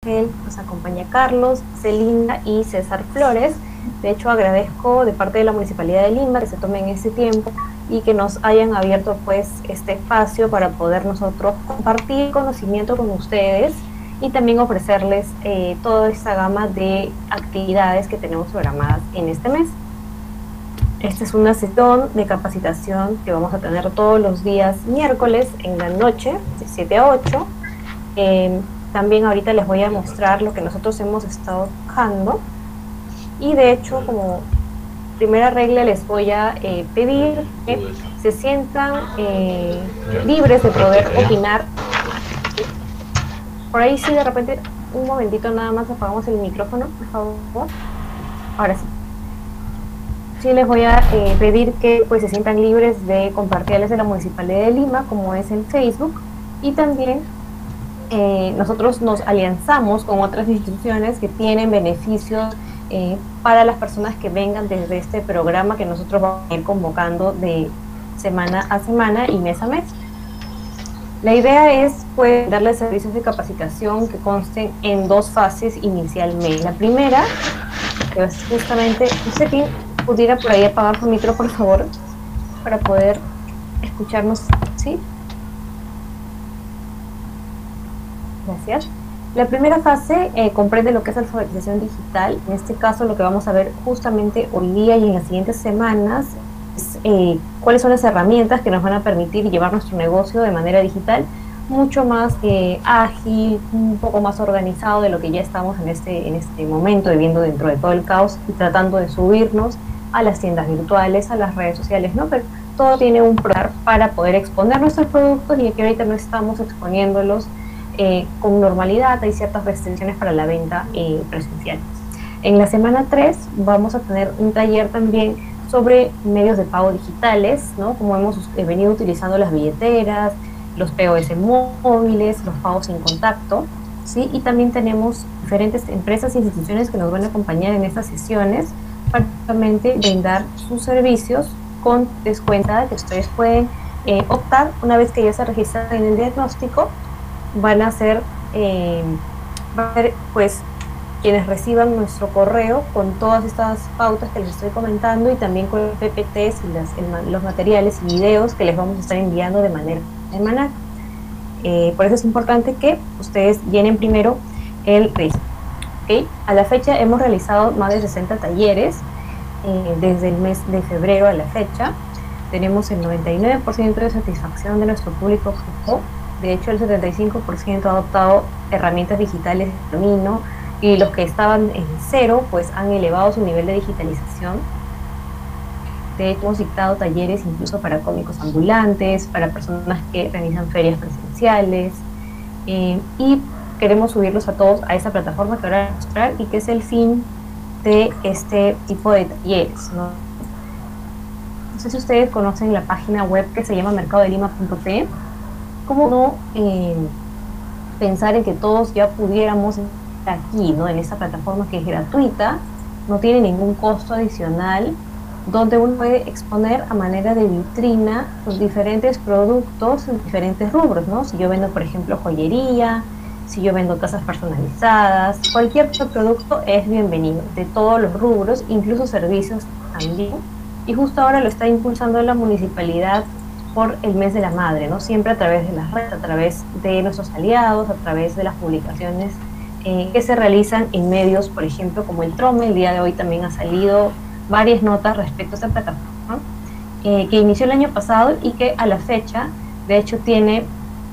nos acompaña Carlos, Celinda y César Flores. De hecho, agradezco de parte de la Municipalidad de Lima que se tomen ese tiempo y que nos hayan abierto pues este espacio para poder nosotros compartir conocimiento con ustedes y también ofrecerles toda esta gama de actividades que tenemos programadas en este mes. Esta es una sesión de capacitación que vamos a tener todos los días miércoles en la noche, de 7 a 8. También ahorita les voy a mostrar lo que nosotros hemos estado trabajando. Y de hecho, como primera regla, les voy a pedir que se sientan libres de poder opinar. Por ahí sí, de repente, un momentito nada más apagamos el micrófono, por favor. Ahora sí. Sí, les voy a pedir que pues se sientan libres de compartirles de la Municipalidad de Lima, como es el Facebook, y también nosotros nos alianzamos con otras instituciones que tienen beneficios para las personas que vengan desde este programa que nosotros vamos a ir convocando de semana a semana y mes a mes. La idea es pues darles servicios de capacitación que consten en dos fases inicialmente. La primera, que es justamente, no sé quién pudiera por ahí apagar su micro, por favor, para poder escucharnos, ¿sí? Gracias. La primera fase comprende lo que es alfabetización digital. En este caso, lo que vamos a ver justamente hoy día y en las siguientes semanas es cuáles son las herramientas que nos van a permitir llevar nuestro negocio de manera digital mucho más ágil, un poco más organizado de lo que ya estamos en este momento viviendo dentro de todo el caos y tratando de subirnos a las tiendas virtuales, a las redes sociales, ¿no? Pero todo tiene un plan para poder exponer nuestros productos y que ahorita no estamos exponiéndolos con normalidad, hay ciertas restricciones para la venta presencial. En la semana 3 vamos a tener un taller también sobre medios de pago digitales, ¿no? Como hemos venido utilizando las billeteras, los POS móviles, los pagos sin contacto, ¿sí? Y también tenemos diferentes empresas e instituciones que nos van a acompañar en estas sesiones para justamente brindar sus servicios con descuento que ustedes pueden optar una vez que ya se registran en el diagnóstico. Van a ser pues quienes reciban nuestro correo con todas estas pautas que les estoy comentando y también con los PPTs y los materiales y videos que les vamos a estar enviando de manera semanal. Por eso es importante que ustedes llenen primero el registro. ¿Okay? A la fecha hemos realizado más de 60 talleres desde el mes de febrero a la fecha. Tenemos el 99% de satisfacción de nuestro público objetivo. De hecho, el 75% ha adoptado herramientas digitales de camino y los que estaban en cero, pues han elevado su nivel de digitalización. De hecho, hemos dictado talleres incluso para cómicos ambulantes, para personas que realizan ferias presenciales y queremos subirlos a todos a esa plataforma que ahora voy a mostrar y que es el fin de este tipo de talleres, ¿no? No sé si ustedes conocen la página web que se llama mercadodelima.p. ¿Cómo no pensar en que todos ya pudiéramos estar aquí, ¿no? En esta plataforma que es gratuita, no tiene ningún costo adicional, donde uno puede exponer a manera de vitrina los diferentes productos en diferentes rubros, ¿no? Si yo vendo, por ejemplo, joyería, si yo vendo casas personalizadas, cualquier producto es bienvenido, de todos los rubros, incluso servicios también. Y justo ahora lo está impulsando la municipalidad por el mes de la madre, ¿no? Siempre a través de las redes, a través de nuestros aliados, a través de las publicaciones que se realizan en medios, por ejemplo, como el Trome. El día de hoy también ha salido varias notas respecto a esta plataforma que inició el año pasado y que a la fecha, de hecho, tiene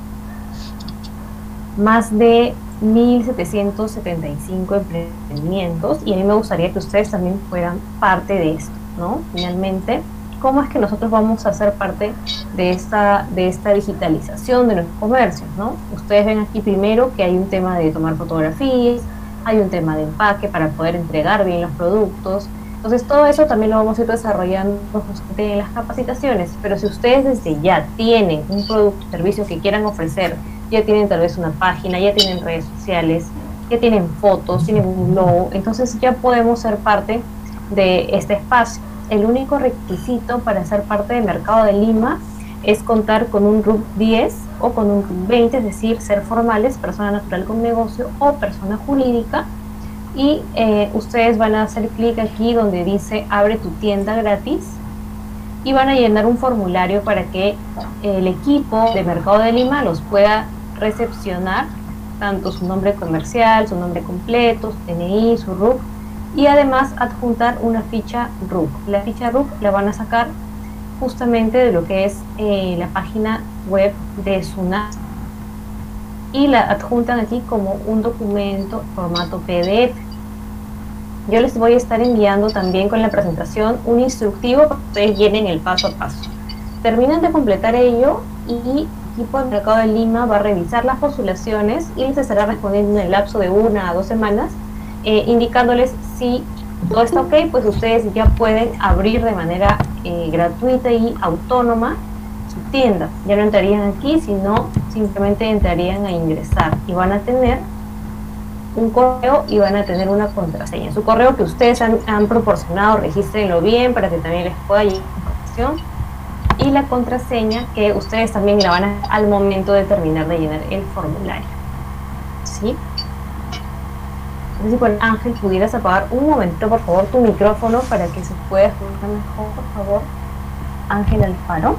más de 1.775 emprendimientos y a mí me gustaría que ustedes también fueran parte de esto, ¿no? Finalmente, ¿cómo es que nosotros vamos a ser parte de esta digitalización de nuestros comercios, ¿no? Ustedes ven aquí primero que hay un tema de tomar fotografías, hay un tema de empaque para poder entregar bien los productos. Entonces todo eso también lo vamos a ir desarrollando en las capacitaciones, pero si ustedes desde ya tienen un producto o servicio que quieran ofrecer, ya tienen tal vez una página, ya tienen redes sociales, ya tienen fotos, tienen un logo, entonces ya podemos ser parte de este espacio. El único requisito para ser parte del Mercado de Lima es contar con un RUC 10 o con un RUC 20, es decir, ser formales, persona natural con negocio o persona jurídica. Y ustedes van a hacer clic aquí donde dice abre tu tienda gratis y van a llenar un formulario para que el equipo de Mercado de Lima los pueda recepcionar, tanto su nombre comercial, su nombre completo, su DNI, su RUC, y además adjuntar una ficha RUC. La ficha RUC la van a sacar justamente de lo que es la página web de SUNAT y la adjuntan aquí como un documento formato PDF. Yo les voy a estar enviando también con la presentación un instructivo para que ustedes llenen el paso a paso. Terminan de completar ello y el equipo de Mercado de Lima va a revisar las postulaciones y les estará respondiendo en el lapso de 1 a 2 semanas, indicándoles si todo está ok, pues ustedes ya pueden abrir de manera gratuita y autónoma su tienda. Ya no entrarían aquí, sino simplemente entrarían a ingresar y van a tener un correo y van a tener una contraseña. Su correo que ustedes han proporcionado, regístrenlo bien para que también les pueda llegar información, y la contraseña que ustedes también la van a al momento de terminar de llenar el formulario. ¿Sí? Entonces, si por Ángel pudieras apagar un momento, por favor, tu micrófono para que se pueda escuchar mejor, por favor. Ángel Alfaro.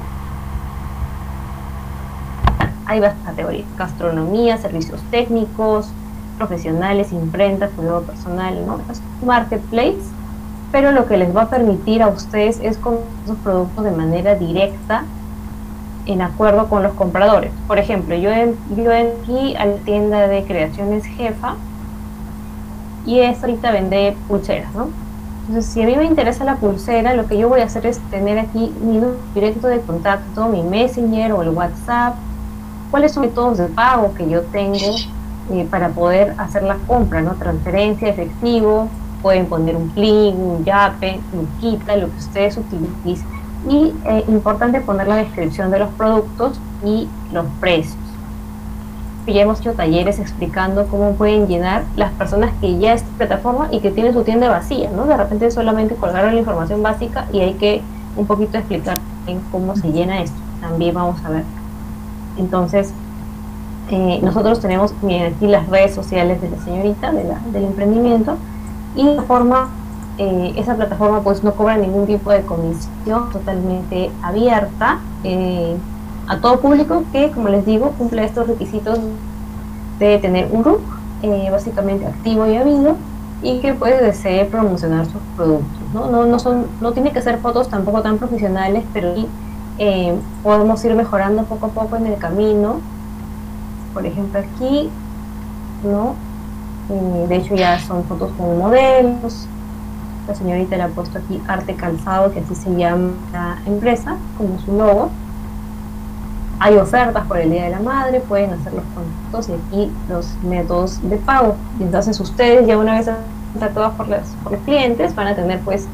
Hay bastante categorías: gastronomía, servicios técnicos, profesionales, imprenta, cuidado personal, ¿no? Es un marketplace, pero lo que les va a permitir a ustedes es comprar sus productos de manera directa en acuerdo con los compradores. Por ejemplo, yo aquí a la tienda de Creaciones Jefa y ahorita vende pulseras, ¿no? Entonces, si a mí me interesa la pulsera, lo que yo voy a hacer es tener aquí mi número directo de contacto, mi Messenger o el WhatsApp, cuáles son los métodos de pago que yo tengo para poder hacer la compra, ¿no? Transferencia, efectivo, pueden poner un Plin, un Yape, Luquita, lo que ustedes utilicen. Y importante poner la descripción de los productos y los precios. Ya hemos hecho talleres explicando cómo pueden llenar las personas que ya están en plataforma y que tienen su tienda vacía, ¿no? De repente solamente colgaron la información básica y hay que un poquito explicar en cómo se llena esto. También vamos a ver. Entonces, nosotros tenemos aquí las redes sociales de la señorita, del emprendimiento, y de forma, esa plataforma pues no cobra ningún tipo de comisión, totalmente abierta a todo público que, como les digo, cumple estos requisitos de tener un RUC básicamente activo y habido, y que pues desee promocionar sus productos, ¿no? No tiene que ser fotos tampoco tan profesionales, pero sí, podemos ir mejorando poco a poco en el camino. Por ejemplo, aquí, ¿no? De hecho ya son fotos con modelos. La señorita le ha puesto aquí Arte Calzado, que así se llama la empresa, como su logo. Hay ofertas por el Día de la Madre, pueden hacer los contactos y aquí los métodos de pago. Y entonces ustedes ya una vez contactados por los clientes van a tener pues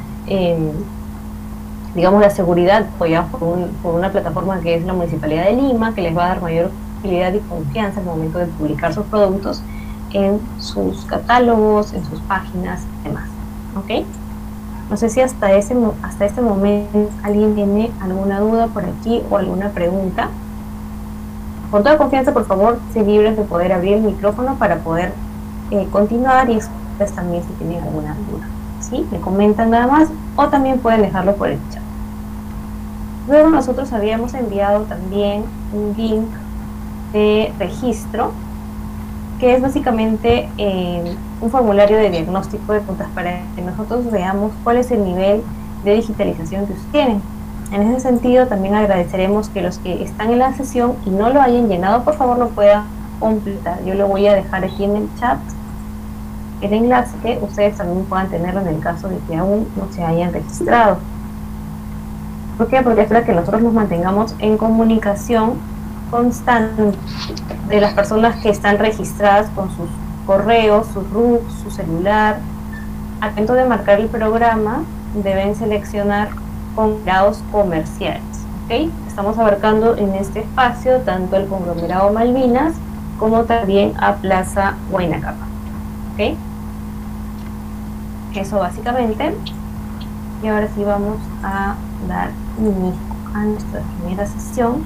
digamos la seguridad apoyados por una plataforma que es la Municipalidad de Lima, que les va a dar mayor facilidad y confianza al momento de publicar sus productos en sus catálogos, en sus páginas y demás. ¿Ok? No sé si hasta este momento alguien tiene alguna duda por aquí o alguna pregunta. Con toda confianza, por favor, se libres de poder abrir el micrófono para poder continuar, y ustedes también si tienen alguna duda. ¿Sí? Me comentan nada más o también pueden dejarlo por el chat. Luego nosotros habíamos enviado también un link de registro, que es básicamente un formulario de diagnóstico de puntas para que nosotros veamos cuál es el nivel de digitalización que ustedes tienen. En ese sentido, también agradeceremos que los que están en la sesión y no lo hayan llenado, por favor lo puedan completar. Yo lo voy a dejar aquí en el chat, el enlace, que ustedes también puedan tenerlo en el caso de que aún no se hayan registrado. ¿Por qué? Porque es para que nosotros nos mantengamos en comunicación constante de las personas que están registradas con sus correos, sus RUC, su celular. Al momento de marcar el programa deben seleccionar conglomerados comerciales, ¿ok? Estamos abarcando en este espacio tanto el conglomerado Malvinas como también a Plaza Huayna Capac, ¿ok? Eso básicamente. Y ahora sí vamos a dar inicio. a nuestra primera sesión,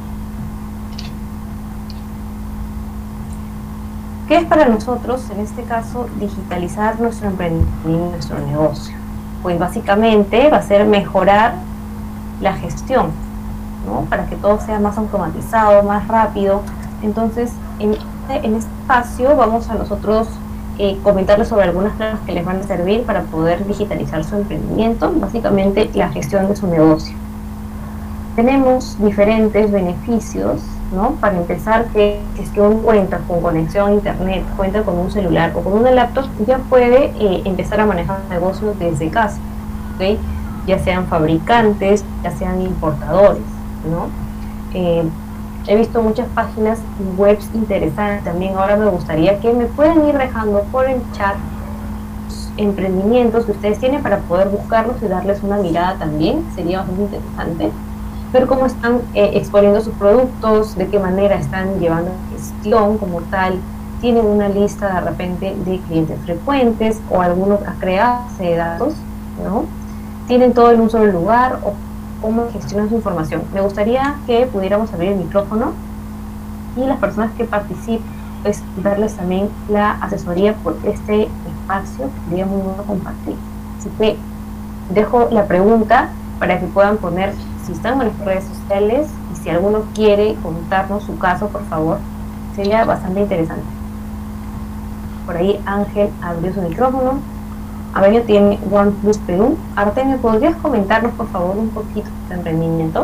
¿qué es para nosotros, en este caso, digitalizar nuestro emprendimiento, nuestro negocio? Pues básicamente va a ser mejorar la gestión, ¿no? Para que todo sea más automatizado, más rápido. Entonces, en este espacio vamos a nosotros comentarles sobre algunas claves que les van a servir para poder digitalizar su emprendimiento, básicamente la gestión de su negocio. Tenemos diferentes beneficios, ¿no? Para empezar, que si es que uno cuenta con conexión a internet, cuenta con un celular o con una laptop, ya puede empezar a manejar un negocio desde casa, ¿ok? Ya sean fabricantes, ya sean importadores, ¿no? He visto muchas páginas web interesantes también. Ahora me gustaría que me puedan ir dejando por el chat emprendimientos que ustedes tienen para poder buscarlos y darles una mirada también. Sería bastante interesante ver cómo están exponiendo sus productos, de qué manera están llevando gestión como tal, tienen una lista de repente de clientes frecuentes o algunos a crear base de datos, ¿no? Tienen todo en un solo lugar o cómo gestionan su información. Me gustaría que pudiéramos abrir el micrófono y las personas que participen, pues darles también la asesoría por este espacio que sería muy bueno compartir. Así que dejo la pregunta para que puedan poner si están en las redes sociales y si alguno quiere contarnos su caso, por favor, sería bastante interesante. Por ahí Ángel abrió su micrófono. Avelio tiene OnePlus Perú. Artemio, ¿podrías comentarnos, por favor, un poquito de emprendimiento?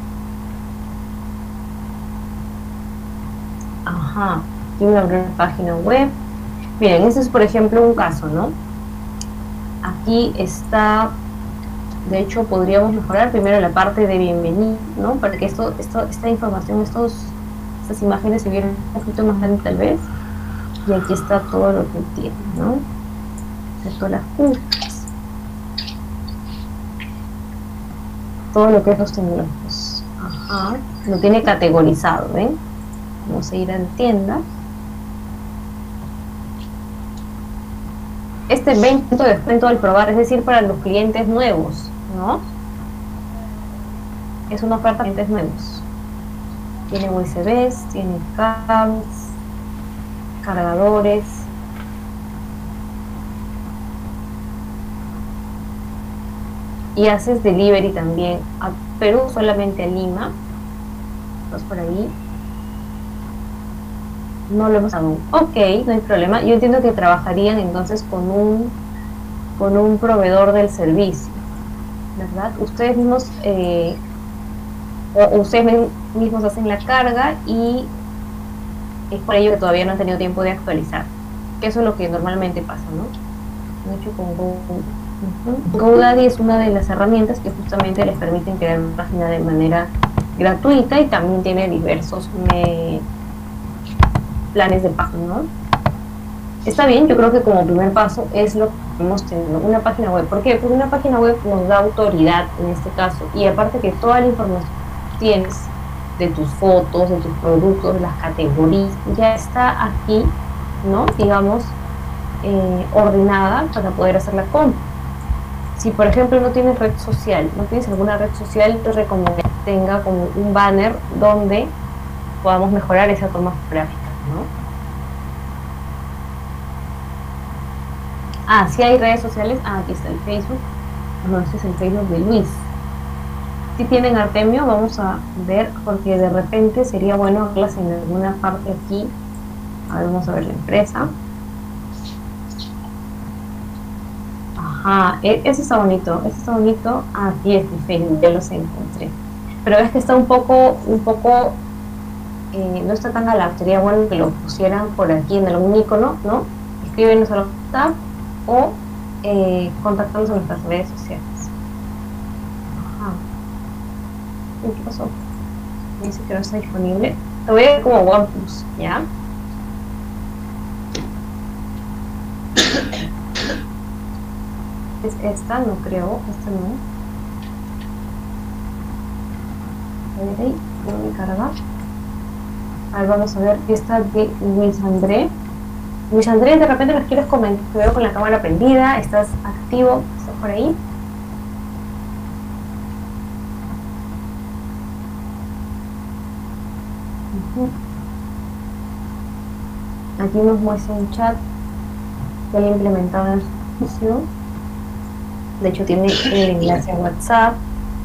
Ajá, tiene una página web. Miren, este es, por ejemplo, un caso, ¿no? Aquí está, de hecho, podríamos mejorar primero la parte de bienvenida, ¿no? Para que esta información, estas imágenes se vieran un poquito más grandes, tal vez. Y aquí está todo lo que tiene, ¿no? Excepto las curvas, todo lo que es los tecnológicos. Ajá, lo tiene categorizado, ¿ven? Vamos a ir a tienda. Este 20% de descuento al probar, es decir, para los clientes nuevos, ¿no? Es una oferta para clientes nuevos. Tiene USBs, tiene cables, cargadores. Y haces delivery también a Perú, solamente a Lima. Estás por ahí. No lo hemos aún. Ok, no hay problema. Yo entiendo que trabajarían entonces con un proveedor del servicio, ¿verdad? Ustedes mismos hacen la carga y es por ello que todavía no han tenido tiempo de actualizar. Que eso es lo que normalmente pasa, ¿no? De hecho, con GoDaddy es una de las herramientas que justamente les permiten crear una página de manera gratuita y también tiene diversos planes de pago, ¿no? Está bien, yo creo que como primer paso es lo que hemos tenido, una página web. ¿Por qué? Porque una página web nos da autoridad en este caso, y aparte que toda la información que tienes de tus fotos, de tus productos, de las categorías, ya está aquí, ¿no? Digamos, ordenada para poder hacer la compra. Si por ejemplo no tienes red social, no tienes alguna red social, te recomiendo que tenga como un banner donde podamos mejorar esa toma gráfica, ¿no? Ah, si hay redes sociales. Ah, aquí está el Facebook. No, este es el Facebook de Luis. Si tienen Artemio, vamos a ver, porque de repente sería bueno verlas en alguna parte aquí. A ver, vamos a ver la empresa. Ajá, ese está bonito, ese está bonito. Ah, aquí es mi Facebook, ya los encontré. Pero es que está un poco, no está tan galante. Sería bueno que lo pusieran por aquí en algún icono, ¿no? Escríbenos a WhatsApp o contactarnos en nuestras redes sociales. Ajá. ¿Qué pasó? Dice que no está disponible. Te voy a ver como OnePlus, ¿ya? Es esta, no creo, esta no. A ver ahí, voy a cargar. A ver, vamos a ver, esta de Luis André. Luis Andrés, de repente nos quieres comentar, te veo con la cámara prendida, estás activo, estás por ahí. Aquí nos muestra un chat que he implementado en el servicio. De hecho tiene el enlace a WhatsApp,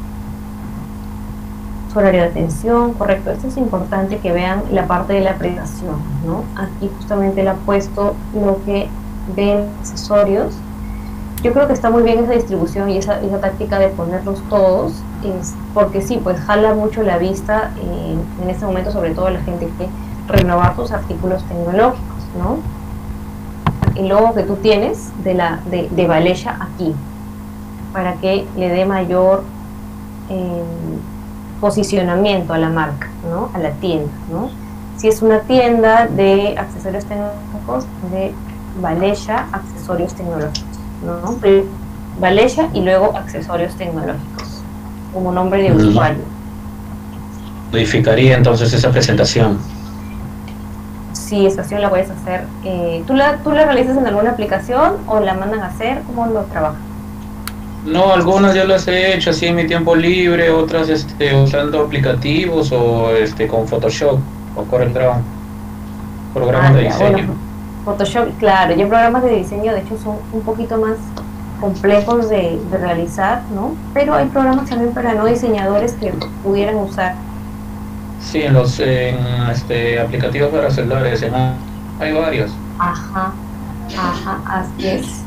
su horario de atención, correcto. Esto es importante que vean la parte de la presentación, ¿no? Aquí justamente le ha puesto lo que ven accesorios. Yo creo que está muy bien esa distribución y esa táctica de ponerlos todos, porque sí, pues jala mucho la vista en este momento, sobre todo la gente que renovar sus artículos tecnológicos, ¿no? El logo que tú tienes de Valeya aquí, para que le dé mayor posicionamiento a la marca, ¿no? A la tienda, ¿no? Si es una tienda de accesorios tecnológicos, de Valeya Accesorios Tecnológicos, ¿no? Valeya y luego Accesorios Tecnológicos, como nombre de usuario. Modificaría entonces esa presentación. Sí, esa acción la puedes hacer. ¿Tú la realizas en alguna aplicación o la mandan a hacer? ¿Cómo lo trabajas? No, algunas yo las he hecho así en mi tiempo libre, otras usando aplicativos o con Photoshop o CorelDRAW, programas de diseño. Bueno, Photoshop, claro, ya programas de diseño de hecho son un poquito más complejos de realizar, ¿no? Pero hay programas también para no diseñadores que pudieran usar. Sí, en los aplicativos para celulares, hay varios. Ajá, así es.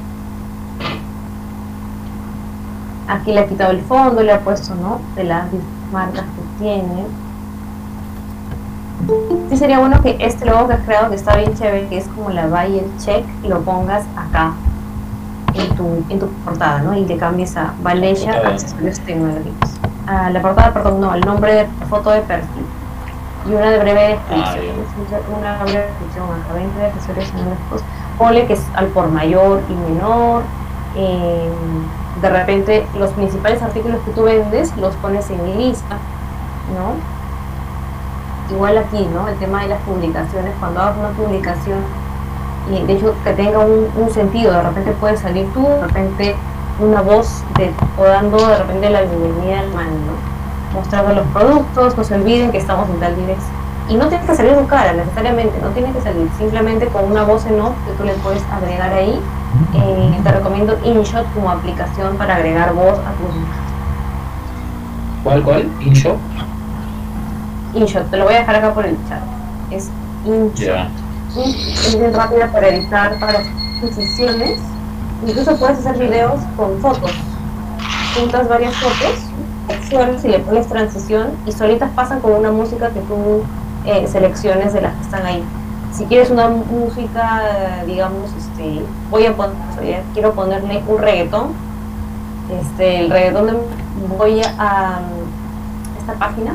Aquí le ha quitado el fondo, le ha puesto, ¿no? De las marcas que tiene. Sí sería bueno que este logo que has creado, que está bien chévere, que es como la buy and check, lo pongas acá en tu portada, ¿no? Y le cambies a Valeya Accesorios Tecnológicos. A la portada, perdón, no, el nombre de foto de perfil. Y una de breve descripción. Una breve descripción acá, 20 de accesorios tecnológicos. Ponle que es al por mayor y menor. De repente los principales artículos que tú vendes los pones en lista, ¿no? Igual aquí, ¿no? El tema de las publicaciones, cuando hagas una publicación y de hecho que tenga un sentido, de repente puede salir tú, de repente una voz o dando de repente la bienvenida al man, ¿no? Mostrando los productos, no se olviden que estamos en tal dirección. Y no tienes que salir tu cara necesariamente, no tienes que salir, simplemente con una voz en off que tú le puedes agregar ahí. Te recomiendo InShot como aplicación para agregar voz a tus... ¿Cuál? ¿InShot? InShot, te lo voy a dejar acá por el chat. Es InShot. Yeah. Es bien rápida para editar, para tus sesiones. Incluso puedes hacer videos con fotos. Juntas varias fotos, si le pones transición y solitas pasan con una música que tú selecciones de las que están ahí. Si quieres una música, digamos, quiero ponerle un reggaetón. El reggaetón voy a esta página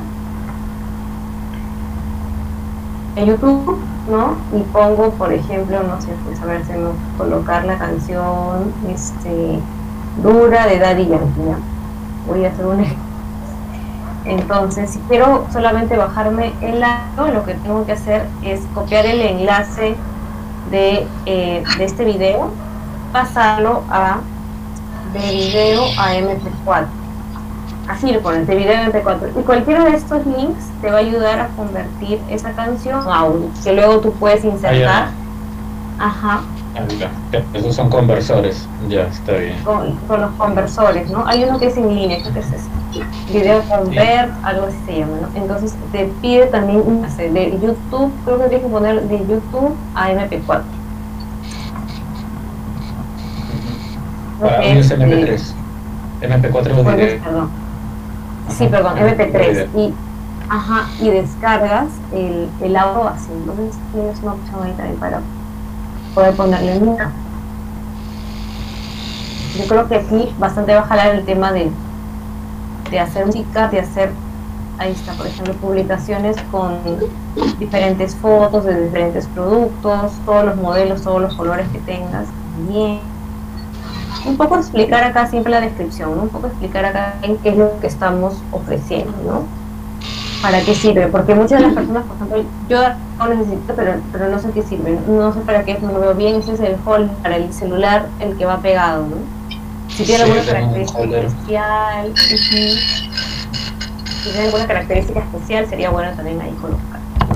en YouTube, ¿no? Y pongo, por ejemplo, no sé, pues a ver si me colocar la canción Dura de Daddy Yankee, ¿no? Voy a hacer un ejemplo. Entonces, si quiero solamente bajarme el audio, lo que tengo que hacer es copiar el enlace de este video, pasarlo de video a MP4. Así lo pones, de video a MP4. Y cualquiera de estos links te va a ayudar a convertir esa canción a audio, que luego tú puedes insertar. Ajá. Esos son conversores, ya, está bien. Con los conversores, ¿no? Hay uno que es en línea, creo que es Video Convert, algo así se llama, ¿no? Entonces te pide también un enlace de YouTube, creo que tienes que poner de YouTube a MP4. Para audio es MP3. MP4 es video. Perdón. Sí, perdón, MP3. Y descargas el audio así. Entonces tienes una opción ahí también para poder ponerle música. Yo creo que aquí bastante va a jalar el tema de hacer música, de hacer, ahí está, por ejemplo, publicaciones con diferentes fotos de diferentes productos, todos los modelos, todos los colores que tengas. Bien. Un poco explicar acá siempre la descripción, ¿no? Un poco explicar acá en qué es lo que estamos ofreciendo, ¿no? ¿Para qué sirve? Porque muchas de las personas, por ejemplo, yo lo necesito, pero no sé qué sirve, no sé para qué, no lo veo bien. Ese es el hold para el celular, el que va pegado, ¿no? Si tiene alguna característica especial, si tiene alguna característica especial, sería bueno también ahí colocar.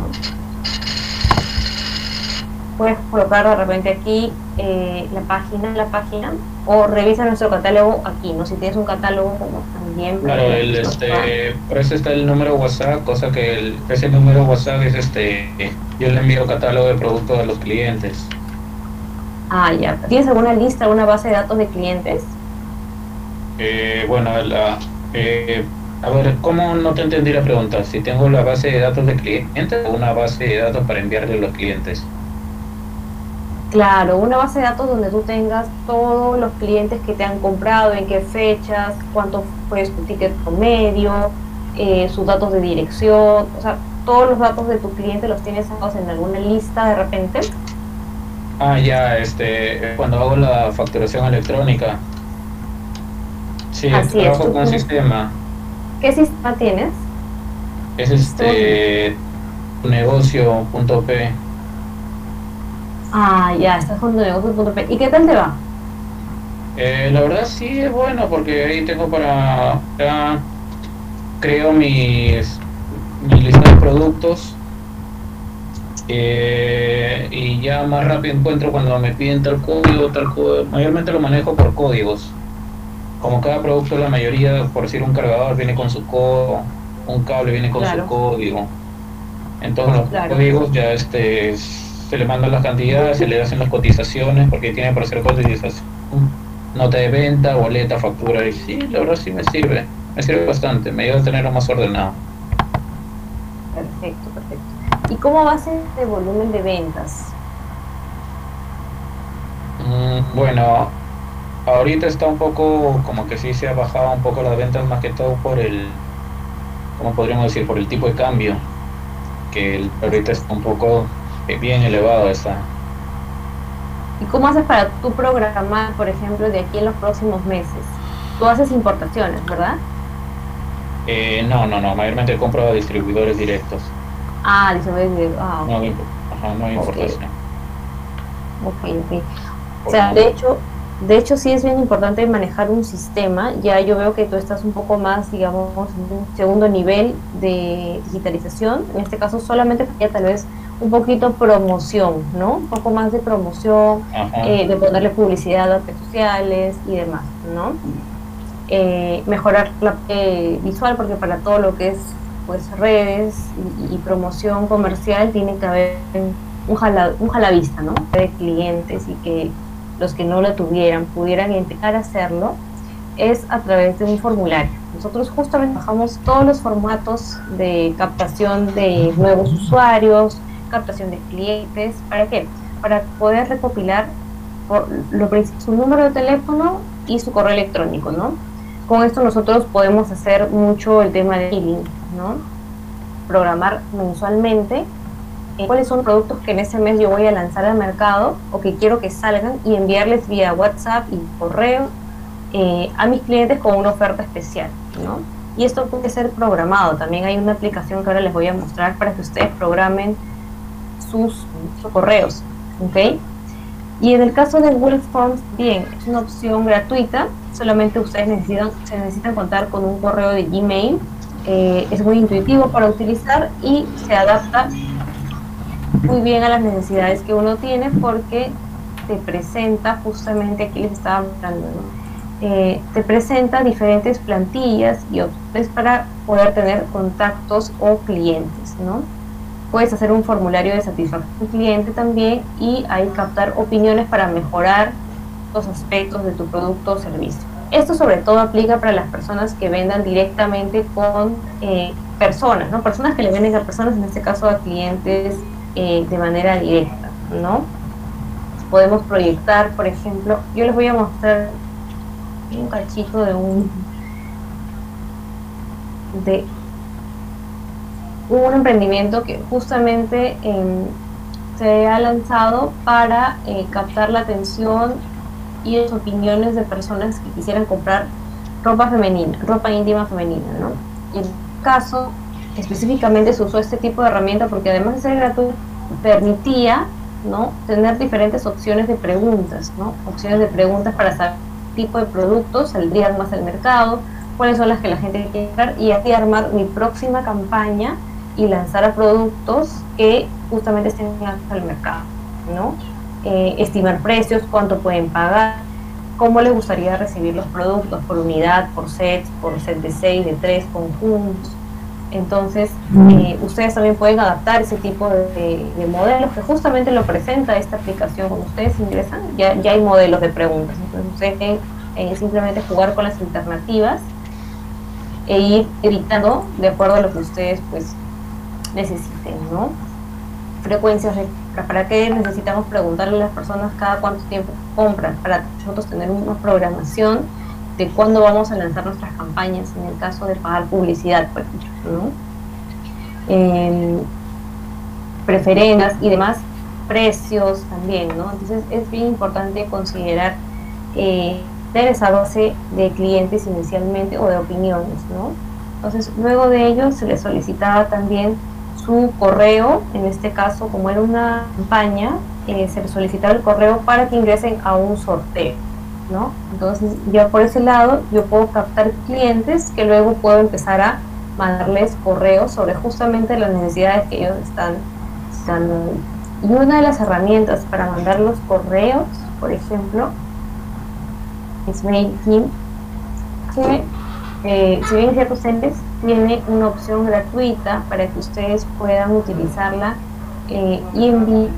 puedes colocar de repente aquí la página, o revisa nuestro catálogo aquí, ¿no? Si tienes un catálogo como también. Claro, por eso está el número WhatsApp, cosa que ese número WhatsApp es yo le envío catálogo de productos a los clientes. Ah, ya. ¿Tienes alguna lista, alguna base de datos de clientes? Bueno, a ver, ¿cómo no te entendí la pregunta? Si tengo la base de datos de clientes o una base de datos para enviarle a los clientes. Claro, una base de datos donde tú tengas todos los clientes que te han comprado, en qué fechas, cuánto fue su ticket promedio, sus datos de dirección, o sea, todos los datos de tu cliente los tienes en alguna lista de repente. Ah, ya, cuando hago la facturación electrónica. Sí, Así es. trabajo con un sistema. ¿Qué sistema tienes? Es negocio.p. Ah, ya, estás con tu negocio.p. ¿Y qué tal te va? La verdad sí es bueno porque ahí tengo ya creo mi lista de productos, y ya más rápido encuentro cuando me piden tal código, mayormente lo manejo por códigos. Como cada producto, la mayoría, por decir un cargador viene con su código, un cable viene con su código. Entonces los códigos ya se le mandan las cantidades, se le hacen las cotizaciones porque tiene para hacer cotización, nota de venta, boleta, factura, y sí, la verdad sí me sirve bastante, me ayuda a tenerlo más ordenado. Perfecto, perfecto. ¿Y cómo vas de volumen de ventas? Bueno, ahorita está un poco, como que sí se ha bajado un poco las ventas, más que todo por ¿cómo podríamos decir? Por el tipo de cambio, que ahorita está un poco bien elevado está. ¿Y cómo haces para tú programar, por ejemplo, de aquí en los próximos meses? Tú haces importaciones, ¿verdad? No, mayormente compro a distribuidores directos. Ah, distribuidores directos. Ah, okay. No hay importación. Ok. O sea, de hecho sí es bien importante manejar un sistema. Ya yo veo que tú estás un poco más, digamos, en un segundo nivel de digitalización. En este caso solamente ya tal vez un poquito promoción, ¿no? Un poco más de promoción, de ponerle publicidad a redes sociales y demás, ¿no? Mejorar la visual, porque para todo lo que es pues redes y promoción comercial tiene que haber un jalavista, ¿no? De clientes, y que los que no lo tuvieran pudieran intentar hacerlo, es a través de un formulario. Nosotros justamente bajamos todos los formatos de captación de nuevos usuarios, captación de clientes. ¿Para qué? Para poder recopilar su número de teléfono y su correo electrónico, ¿no? Con esto nosotros podemos hacer mucho el tema de mailing, ¿no? Programar mensualmente cuáles son los productos que en ese mes yo voy a lanzar al mercado o que quiero que salgan, y enviarles vía WhatsApp y correo a mis clientes con una oferta especial, ¿no? Y esto puede ser programado. También hay una aplicación que ahora les voy a mostrar para que ustedes programen sus correos, ¿ok? Y en el caso de Google Forms, bien, es una opción gratuita. Solamente ustedes se necesitan contar con un correo de Gmail. Es muy intuitivo para utilizar y se adapta muy bien a las necesidades que uno tiene, porque te presenta, justamente aquí les estaba mostrando, ¿no? Te presenta diferentes plantillas y opciones para poder tener contactos o clientes, ¿no? Puedes hacer un formulario de satisfacción del cliente también, y ahí captar opiniones para mejorar los aspectos de tu producto o servicio. Esto sobre todo aplica para las personas que vendan directamente con personas, ¿no? Personas que le venden a personas, en este caso a clientes de manera directa, ¿no? Podemos proyectar, por ejemplo, yo les voy a mostrar un cachito de un emprendimiento que justamente se ha lanzado para captar la atención y las opiniones de personas que quisieran comprar ropa femenina, ropa íntima femenina, ¿no? Y en el caso específicamente se usó este tipo de herramienta porque, además de ser gratuito, permitía, ¿no?, tener diferentes opciones de preguntas, ¿no? Opciones de preguntas para saber qué tipo de productos saldrían más al mercado, cuáles son las que la gente quiere comprar, y así armar mi próxima campaña y lanzar a productos que justamente estén al mercado. ¿no? Estimar precios, cuánto pueden pagar, cómo les gustaría recibir los productos, por unidad, por set de 6, de 3 conjuntos. Entonces, ustedes también pueden adaptar ese tipo de modelos que justamente lo presenta esta aplicación. Cuando ustedes ingresan, ya hay modelos de preguntas. Entonces, ustedes tienen simplemente jugar con las alternativas e ir editando de acuerdo a lo que ustedes pues necesiten, ¿no? Frecuencias de ¿para qué necesitamos preguntarle a las personas cada cuánto tiempo compran? Para nosotros tener una programación de cuándo vamos a lanzar nuestras campañas, en el caso de pagar publicidad, por ejemplo, ¿no? Preferencias y demás, precios también, ¿no? Entonces es bien importante considerar tener esa base de clientes inicialmente o de opiniones, ¿no? Entonces luego de ello se les solicitaba también su correo. En este caso, como era una campaña, se les solicitaba el correo para que ingresen a un sorteo, ¿no? Entonces ya por ese lado yo puedo captar clientes que luego puedo empezar a mandarles correos sobre justamente las necesidades que ellos están dando. Y una de las herramientas para mandar los correos, por ejemplo, es MailChimp, que si bien ciertos entes tiene una opción gratuita para que ustedes puedan utilizarla y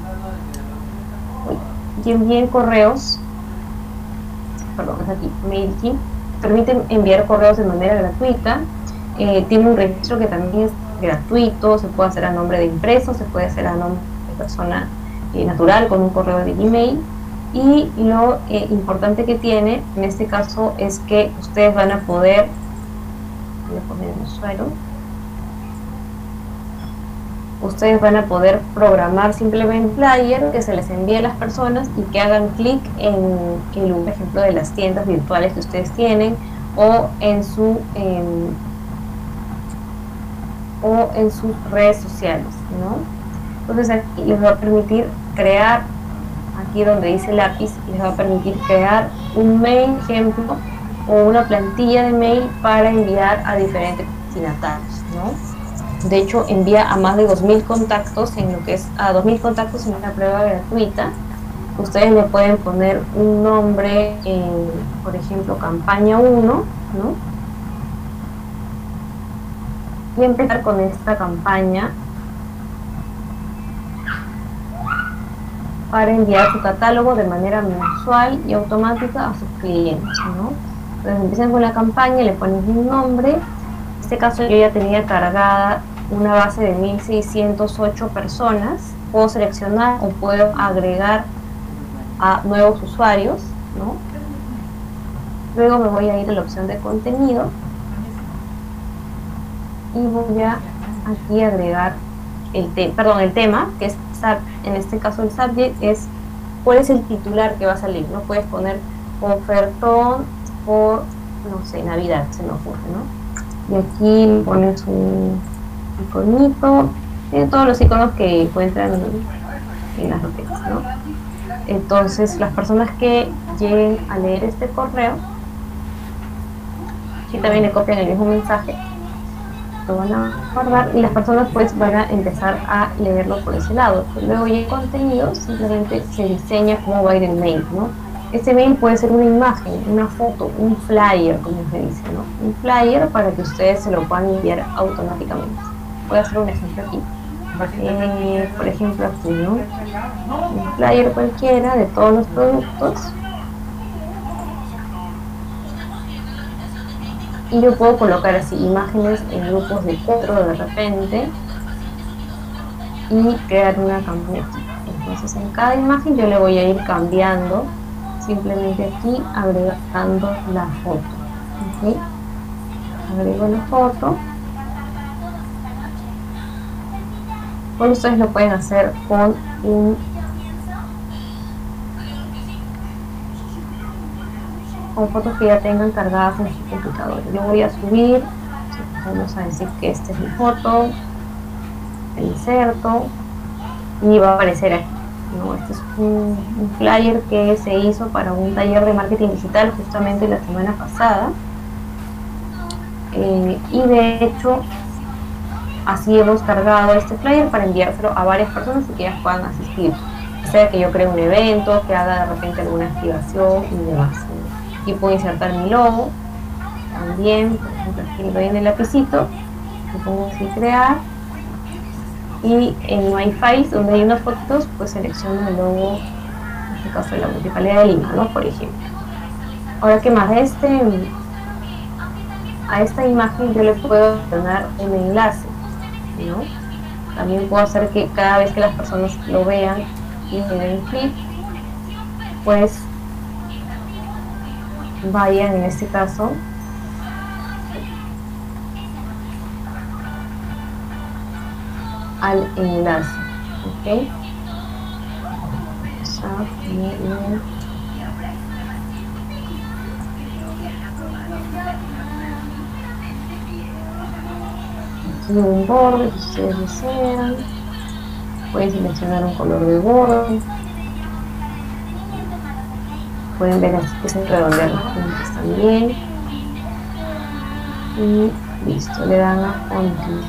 envíen correos. Perdón, es aquí, MailChimp permite enviar correos de manera gratuita. Tiene un registro que también es gratuito, se puede hacer a nombre de impreso, se puede hacer a nombre de persona natural con un correo de Gmail. Y lo importante que tiene en este caso es que ustedes van a poder, voy a poner el usuario, ustedes van a poder programar simplemente un flyer que se les envíe a las personas y que hagan clic en el ejemplo de las tiendas virtuales que ustedes tienen o en sus redes sociales, ¿no? Entonces aquí les va a permitir crear, aquí donde dice lápiz, les va a permitir crear un mail, ejemplo, o una plantilla de mail para enviar a diferentes destinatarios, ¿no? De hecho, envía a más de 2000 contactos en lo que es a 2000 contactos en una prueba gratuita. Ustedes le pueden poner un nombre, por ejemplo, campaña 1, ¿no? Y empezar con esta campaña para enviar su catálogo de manera mensual y automática a sus clientes, ¿no? Entonces empiezan con la campaña, le ponen un nombre. En este caso yo ya tenía cargada una base de 1608 personas. Puedo seleccionar o puedo agregar a nuevos usuarios, ¿no? Luego me voy a ir a la opción de contenido y voy a aquí agregar el tema, que es en este caso el subject es cuál es el titular que va a salir. No puedes poner ofertón por, no sé, Navidad, se me ocurre, ¿no? Y aquí pones un iconito, tiene todos los iconos que encuentran en las notas, ¿no? Entonces las personas que lleguen a leer este correo, aquí también le copian el mismo mensaje, lo van a guardar y las personas pues van a empezar a leerlo por ese lado. Luego ya el contenido simplemente se diseña cómo va a ir el mail, ¿no? Este mail puede ser una imagen, una foto, un flyer, como se dice, ¿no? Un flyer para que ustedes se lo puedan enviar automáticamente. Voy a hacer un ejemplo aquí. Por ejemplo aquí, ¿no? Un flyer cualquiera de todos los productos. Y yo puedo colocar así imágenes en grupos de 4 de repente y crear una campaña aquí. Entonces en cada imagen yo le voy a ir cambiando, simplemente aquí agregando la foto. ¿Okay? Agrego la foto. Bueno, ustedes lo pueden hacer con fotos que ya tengan cargadas en su computador. Yo voy a subir, vamos a decir que esta es mi foto, el inserto y va a aparecer aquí, ¿no? Este es un flyer que se hizo para un taller de marketing digital justamente la semana pasada y de hecho así hemos cargado este flyer para enviárselo a varias personas y que ellas puedan asistir. sea que yo cree un evento, que haga de repente alguna activación y demás. Y puedo insertar mi logo también, por ejemplo aquí le doy en el lapicito, le pongo así crear, y en My Files, donde hay unas fotos, pues selecciono el logo, en este caso de la Municipalidad de Lima, ¿no? Por ejemplo. Ahora, ¿qué más? A esta imagen yo le puedo poner un enlace, ¿no? También puedo hacer que cada vez que las personas lo vean y le den clic, pues vayan, en este caso, al enlace, ¿ok? Aquí un borde, si ustedes desean, pueden seleccionar un color de borde, pueden ver así que se redondean las puntas también, y listo, le dan a continue.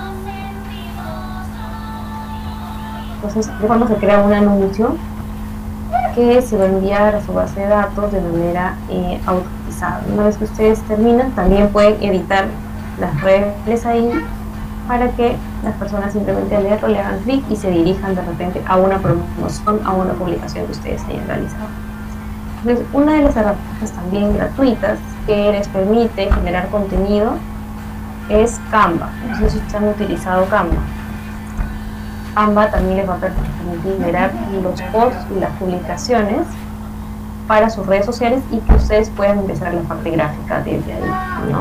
Entonces, cuando se crea un anuncio que se va a enviar a su base de datos de manera automatizada. Una vez que ustedes terminan, también pueden editar las redes ahí para que las personas simplemente al leerlo le hagan clic y se dirijan de repente a una promoción, a una publicación que ustedes hayan realizado. Entonces, una de las herramientas también gratuitas que les permite generar contenido es Canva. No sé si ustedes han utilizado Canva. Canva también les va a permitir generar los posts y las publicaciones para sus redes sociales y que ustedes puedan empezar la parte gráfica desde ahí, ¿no?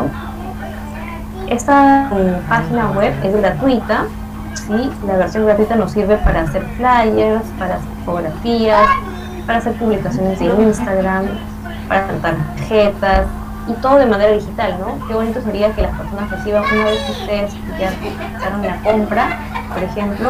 Esta página web es gratuita, ¿sí? La versión gratuita nos sirve para hacer flyers, para hacer fotografías, para hacer publicaciones de Instagram, para hacer tarjetas y todo de manera digital, ¿no? Qué bonito sería que las personas reciban, una vez que ustedes ya realizaron la compra, por ejemplo,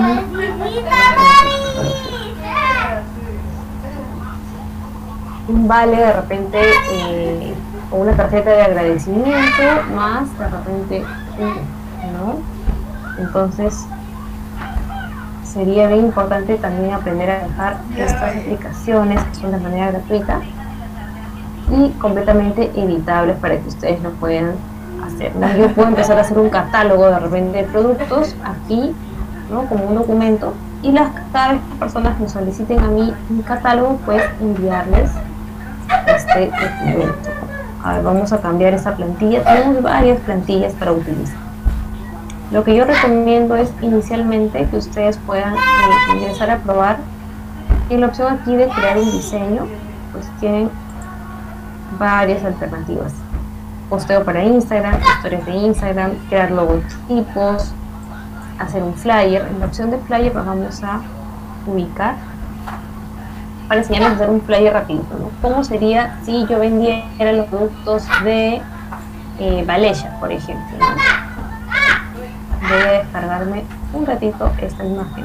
un vale de repente o una tarjeta de agradecimiento más de repente, ¿no? Entonces sería bien importante también aprender a dejar estas aplicaciones que son de manera gratuita y completamente editables para que ustedes lo puedan hacer, ¿no? Yo puedo empezar a hacer un catálogo de repente de productos aquí, ¿no? Como un documento, y cada vez que personas me soliciten a mí un catálogo, pues enviarles este documento. A ver, vamos a cambiar esta plantilla. Tenemos varias plantillas para utilizar. Lo que yo recomiendo es inicialmente que ustedes puedan ingresar a probar. En la opción aquí de crear un diseño, pues tienen varias alternativas. Posteo para Instagram, historias de Instagram, crear logotipos, hacer un flyer. En la opción de flyer nos vamos a ubicar para enseñarles a hacer un flyer rapidito, ¿no? ¿Cómo sería si yo vendiera los productos de Valencia, por ejemplo, ¿no? Voy a descargarme un ratito esta imagen.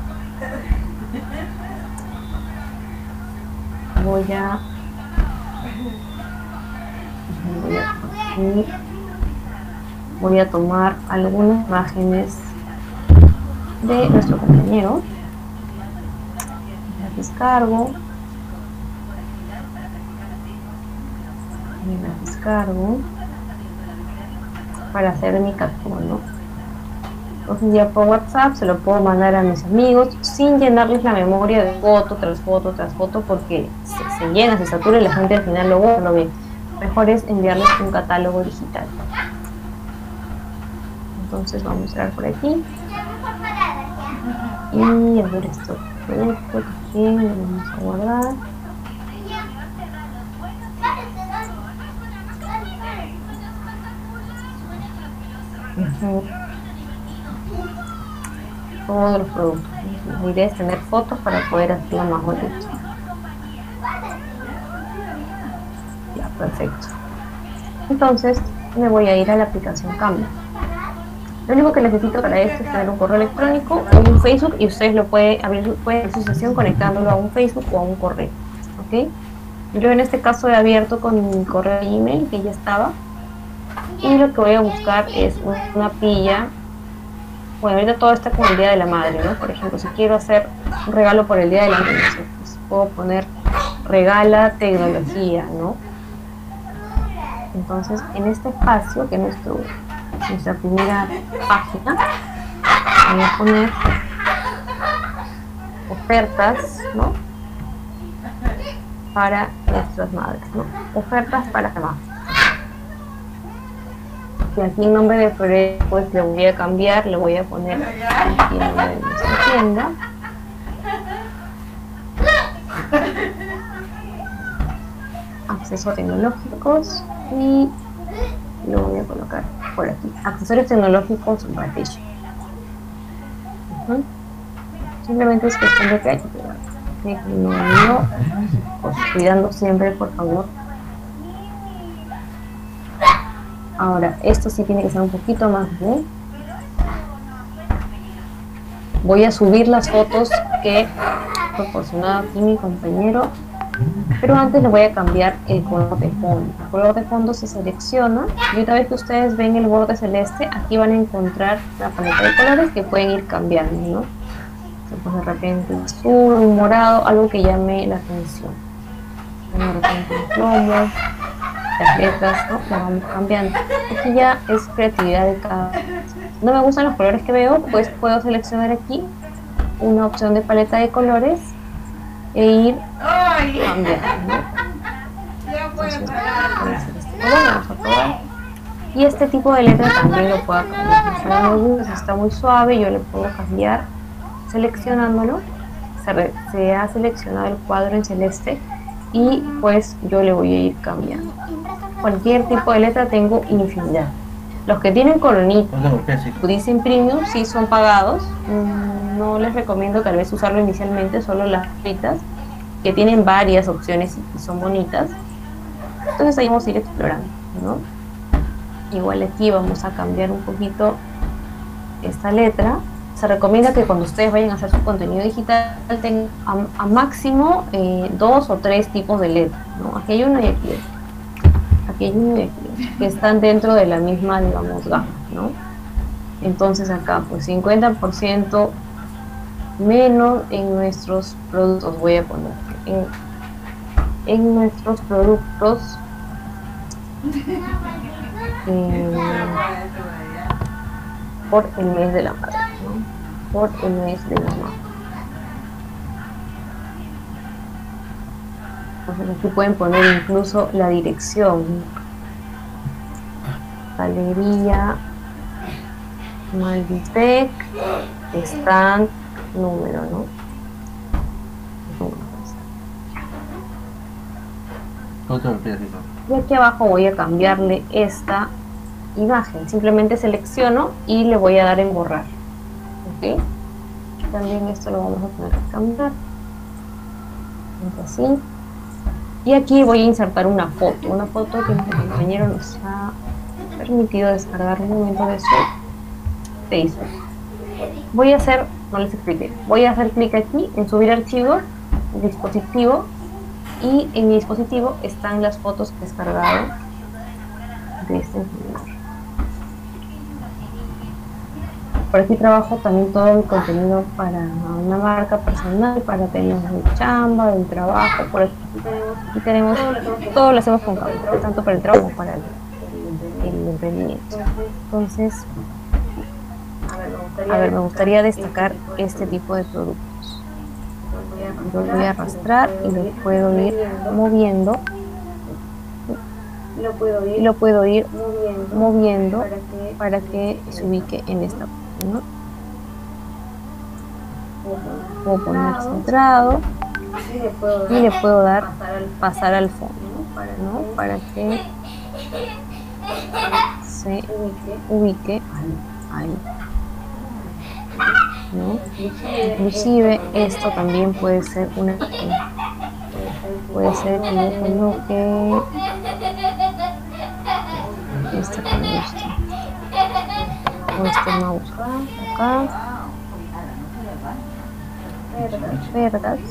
Voy a tomar algunas imágenes de nuestro compañero. Las descargo. Las descargo para hacer mi captura, ¿no? Entonces ya por WhatsApp se lo puedo mandar a mis amigos sin llenarles la memoria de foto tras foto tras foto, porque se llena, se satura y la gente al final lo ve. Mejor es enviarles un catálogo digital. Entonces vamos a entrar por aquí y a ver esto también lo vamos a guardar. Todos los productos. La idea es tener fotos para poder hacerlo más bonito. Ya, perfecto. Entonces me voy a ir a la aplicación Canva. Lo único que necesito para esto es tener un correo electrónico o un Facebook, y ustedes lo pueden abrir su sesión conectándolo a un Facebook o a un correo, ¿ok? Yo en este caso he abierto con mi correo de email que ya estaba, y lo que voy a buscar es una pilla Bueno, ahorita todo está con el Día de la Madre, ¿no? Por ejemplo, si quiero hacer un regalo por el Día de la Madre, pues puedo poner regala tecnología, ¿no? Entonces, en este espacio, que es nuestra primera página, voy a poner ofertas, ¿no? Para nuestras madres, ¿no? Ofertas para mamás. Y aquí en nombre de Floresta, pues le voy a cambiar, le voy a poner aquí el nombre de nuestra tienda. Accesorios tecnológicos y lo voy a colocar por aquí. Accesorios tecnológicos British. Simplemente es cuestión de que pues, cuidando siempre, por favor. Ahora, esto sí tiene que ser un poquito más bien. Voy a subir las fotos que ha proporcionado aquí mi compañero, pero antes le voy a cambiar el color de fondo. El color de fondo se selecciona y una vez que ustedes ven el borde celeste, aquí van a encontrar la paleta de colores que pueden ir cambiando, ¿no? Pues de repente un azul, un morado, algo que llame la atención. De repente un plomo, las letras, ¿no? Las vamos cambiando. Aquí ya es creatividad de cada uno. Si no me gustan los colores que veo, pues puedo seleccionar aquí una opción de paleta de colores e ir cambiando, ¿no? Entonces, voy a hacer este color, vamos a probar. Y este tipo de letra también lo puedo cambiar. Si no me gusta, está muy suave, yo le puedo cambiar seleccionándolo. Se ha seleccionado el cuadro en celeste y pues yo le voy a ir cambiando. Cualquier tipo de letra tengo infinidad. Los que tienen colonitas, dicen premium, sí son pagados. No les recomiendo tal vez usarlo inicialmente, solo las fritas que tienen varias opciones y son bonitas. Entonces ahí vamos a ir explorando, ¿no? Igual aquí vamos a cambiar un poquito esta letra. Se recomienda que cuando ustedes vayan a hacer su contenido digital tengan a máximo 2 o 3 tipos de letras, ¿no? Aquí hay uno y aquí hay otro. Aquí hay uno y aquí hay otro, que están dentro de la misma, digamos, gama, ¿no? Entonces acá pues 50% menos en nuestros productos, voy a poner en nuestros productos por el mes de la madre, ¿no? Por el mes de la madre. Entonces aquí pueden poner incluso la dirección, Galería Malditec, stand, número, ¿no? Y aquí abajo voy a cambiarle esta imagen. Simplemente selecciono y le voy a dar en borrar. ¿Ok? También esto lo vamos a tener que cambiar. Así. Y aquí voy a insertar una foto que mi compañero nos ha permitido descargar un momento de su Facebook. Voy a hacer, no les expliqué, voy a hacer clic aquí en subir archivo, dispositivo, y en mi dispositivo están las fotos que he descargado de este influencer. Por aquí trabajo también todo mi contenido para una marca personal, para temas de chamba, del trabajo. Por aquí tenemos todo lo hacemos con Canva, tanto para el trabajo como para el emprendimiento. Entonces, a ver, me gustaría destacar este tipo de productos. Yo lo voy a arrastrar y lo puedo ir moviendo. Y lo puedo ir moviendo para que se ubique en esta parte, ¿no? Puedo poner centrado y le puedo dar pasar al fondo, ¿no? Para que se ubique ahí, ¿no? Inclusive esto también puede ser una, puede ser que yo coloque este que me gusta, o este mouse acá, vergas,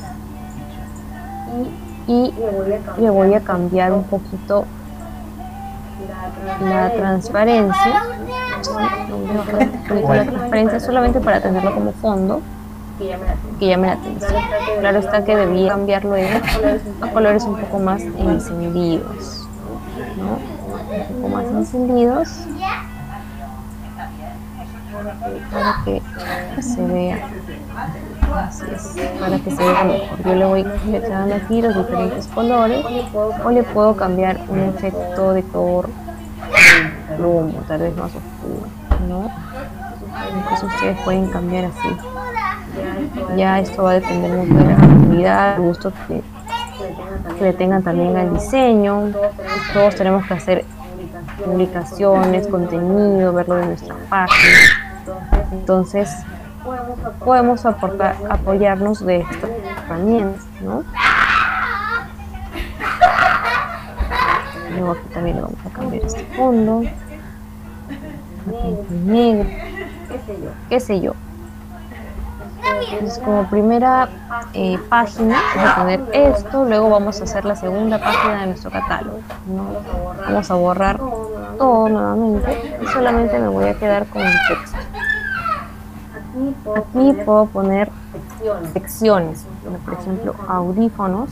y le voy a cambiar un poquito la transparencia, lo voy a bajar un poquito la transparencia solamente para tenerlo como fondo que llame la atención. Claro está que debía cambiar luego a colores un poco más encendidos, ¿no? Un poco más encendidos para que se vea. Así es, para que se vea mejor. Yo le voy seleccionando aquí los diferentes colores o le puedo cambiar un efecto de color plomo, tal vez más oscuro, ¿no? Entonces ustedes pueden cambiar así. Ya esto va a depender mucho de la creatividad, el gusto que le tengan también al diseño. Todos tenemos que hacer publicaciones, contenido, verlo de nuestra página. Entonces podemos apoyarnos de estas herramientas, ¿no? Luego aquí también le vamos a cambiar este fondo negro, qué sé yo. Entonces, como primera página vamos a poner esto, luego vamos a hacer la segunda página de nuestro catálogo, ¿no? Vamos a borrar todo nuevamente y solamente me voy a quedar con el texto. Aquí puedo poner secciones, por ejemplo, audífonos,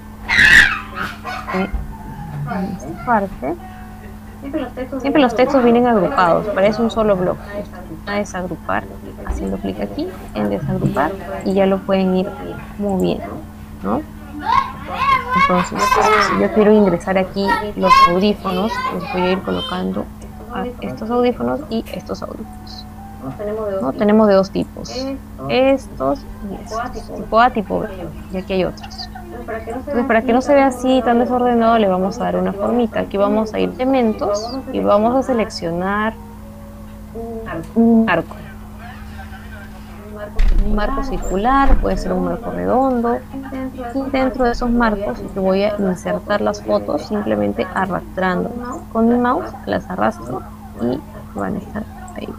en esta parte. Siempre los textos vienen agrupados, parece un solo bloque. A desagrupar, haciendo clic aquí en desagrupar y ya lo pueden ir moviendo, ¿no? Entonces, si yo quiero ingresar aquí los audífonos, pues voy a ir colocando a estos audífonos y estos audífonos. ¿No? Tenemos de dos tipos, estos y estos, tipo A, tipo B, y aquí hay otros. Entonces, para que no se vea así tan desordenado, le vamos a dar una formita. Aquí vamos a ir a elementos y vamos a seleccionar un marco circular, puede ser un marco redondo, y dentro de esos marcos que voy a insertar las fotos simplemente arrastrando con mi mouse, las arrastro y van a estar ahí.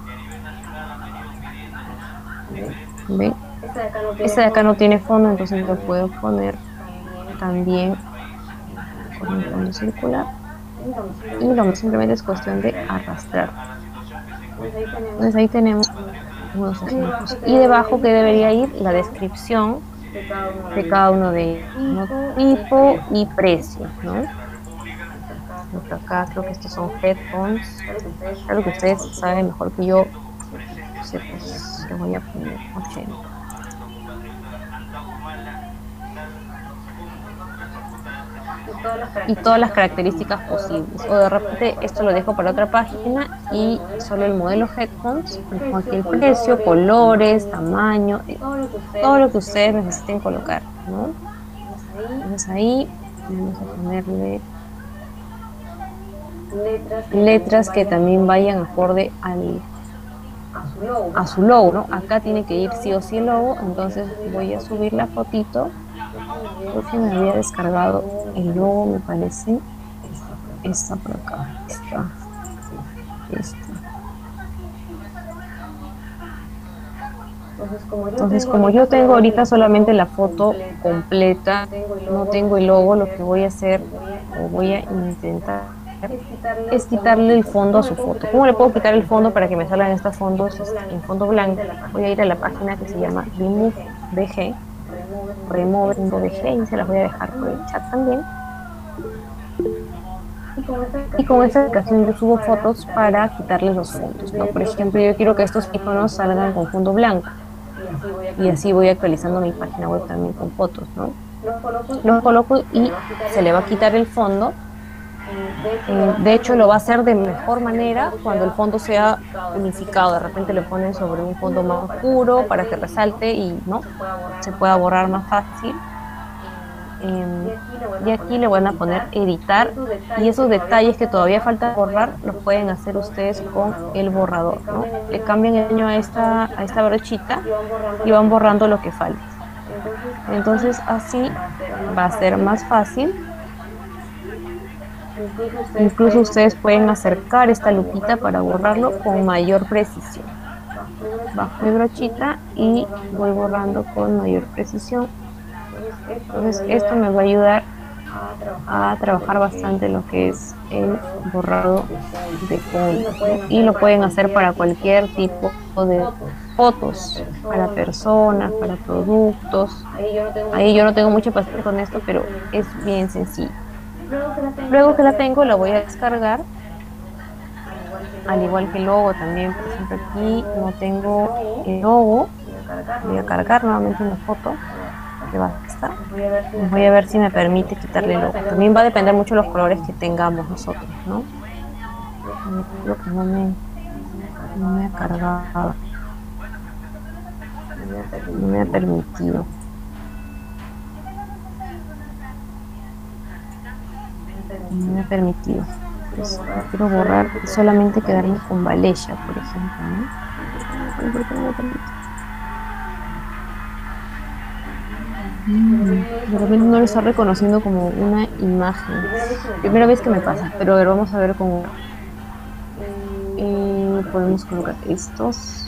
¿Ven? Este de acá no tiene fondo, entonces lo puedo poner también con un fondo circular y simplemente es cuestión de arrastrar. Entonces ahí tenemos unos ejemplos y debajo que debería ir la descripción de cada uno de ellos, ¿no? Tipo y precio, ¿no? Por acá creo que estos son headphones, claro que ustedes saben mejor que yo, pues le voy a poner 80. Y todas las características posibles, o de repente esto lo dejo para otra página y solo el modelo headphones, con aquí el precio, colores, tamaño, todo lo que ustedes necesiten colocar, ¿no? Entonces ahí vamos a ponerle letras que también vayan acorde a su logo, ¿no? Acá tiene que ir sí o sí el logo, entonces voy a subir la fotito. Creo que me había descargado el logo, me parece. Esta por acá. Esta. Entonces, como yo tengo ahorita solamente la foto completa, no tengo el logo, lo que voy a hacer, o voy a intentar, es quitarle el fondo a su foto. ¿Cómo le puedo quitar el fondo para que me salgan estos fondos en fondo blanco? Voy a ir a la página que se llama Remove.bg, y se las voy a dejar por el chat también. Y con esta aplicación yo subo fotos para quitarles los fondos, ¿no? Por ejemplo, yo quiero que estos iconos salgan con fondo blanco y así voy actualizando mi página web también con fotos, ¿no? Los coloco y se le va a quitar el fondo. De hecho lo va a hacer de mejor manera cuando el fondo sea unificado. De repente le ponen sobre un fondo más oscuro para que resalte y no se pueda borrar más fácil. Y aquí le van a poner editar, y esos detalles que todavía falta borrar los pueden hacer ustedes con el borrador, ¿no? Le cambian el año a esta brochita y van borrando lo que falta. Entonces así va a ser más fácil. Incluso ustedes pueden acercar esta lupita para borrarlo con mayor precisión. Bajo mi brochita y voy borrando con mayor precisión. Entonces esto me va a ayudar a trabajar bastante lo que es el borrado de fondo, ¿no? Y lo pueden hacer para cualquier tipo de fotos, para personas, para productos. Ahí yo no tengo mucha paciencia con esto, pero es bien sencillo. Luego que la tengo, la voy a descargar, al igual que el logo también. Por ejemplo, aquí no tengo el logo. Voy a cargar nuevamente una foto que basta. Voy a ver si me permite quitarle el logo. También va a depender mucho de los colores que tengamos nosotros, ¿no? Creo que no me ha cargado. No me ha permitido. No me ha permitido. Pues, quiero borrar y solamente quedarme con Valencia, por ejemplo, ¿no? ¿Por qué no me permite? De repente no lo está reconociendo como una imagen. Primera vez que me pasa, pero a ver, vamos a ver cómo podemos colocar estos.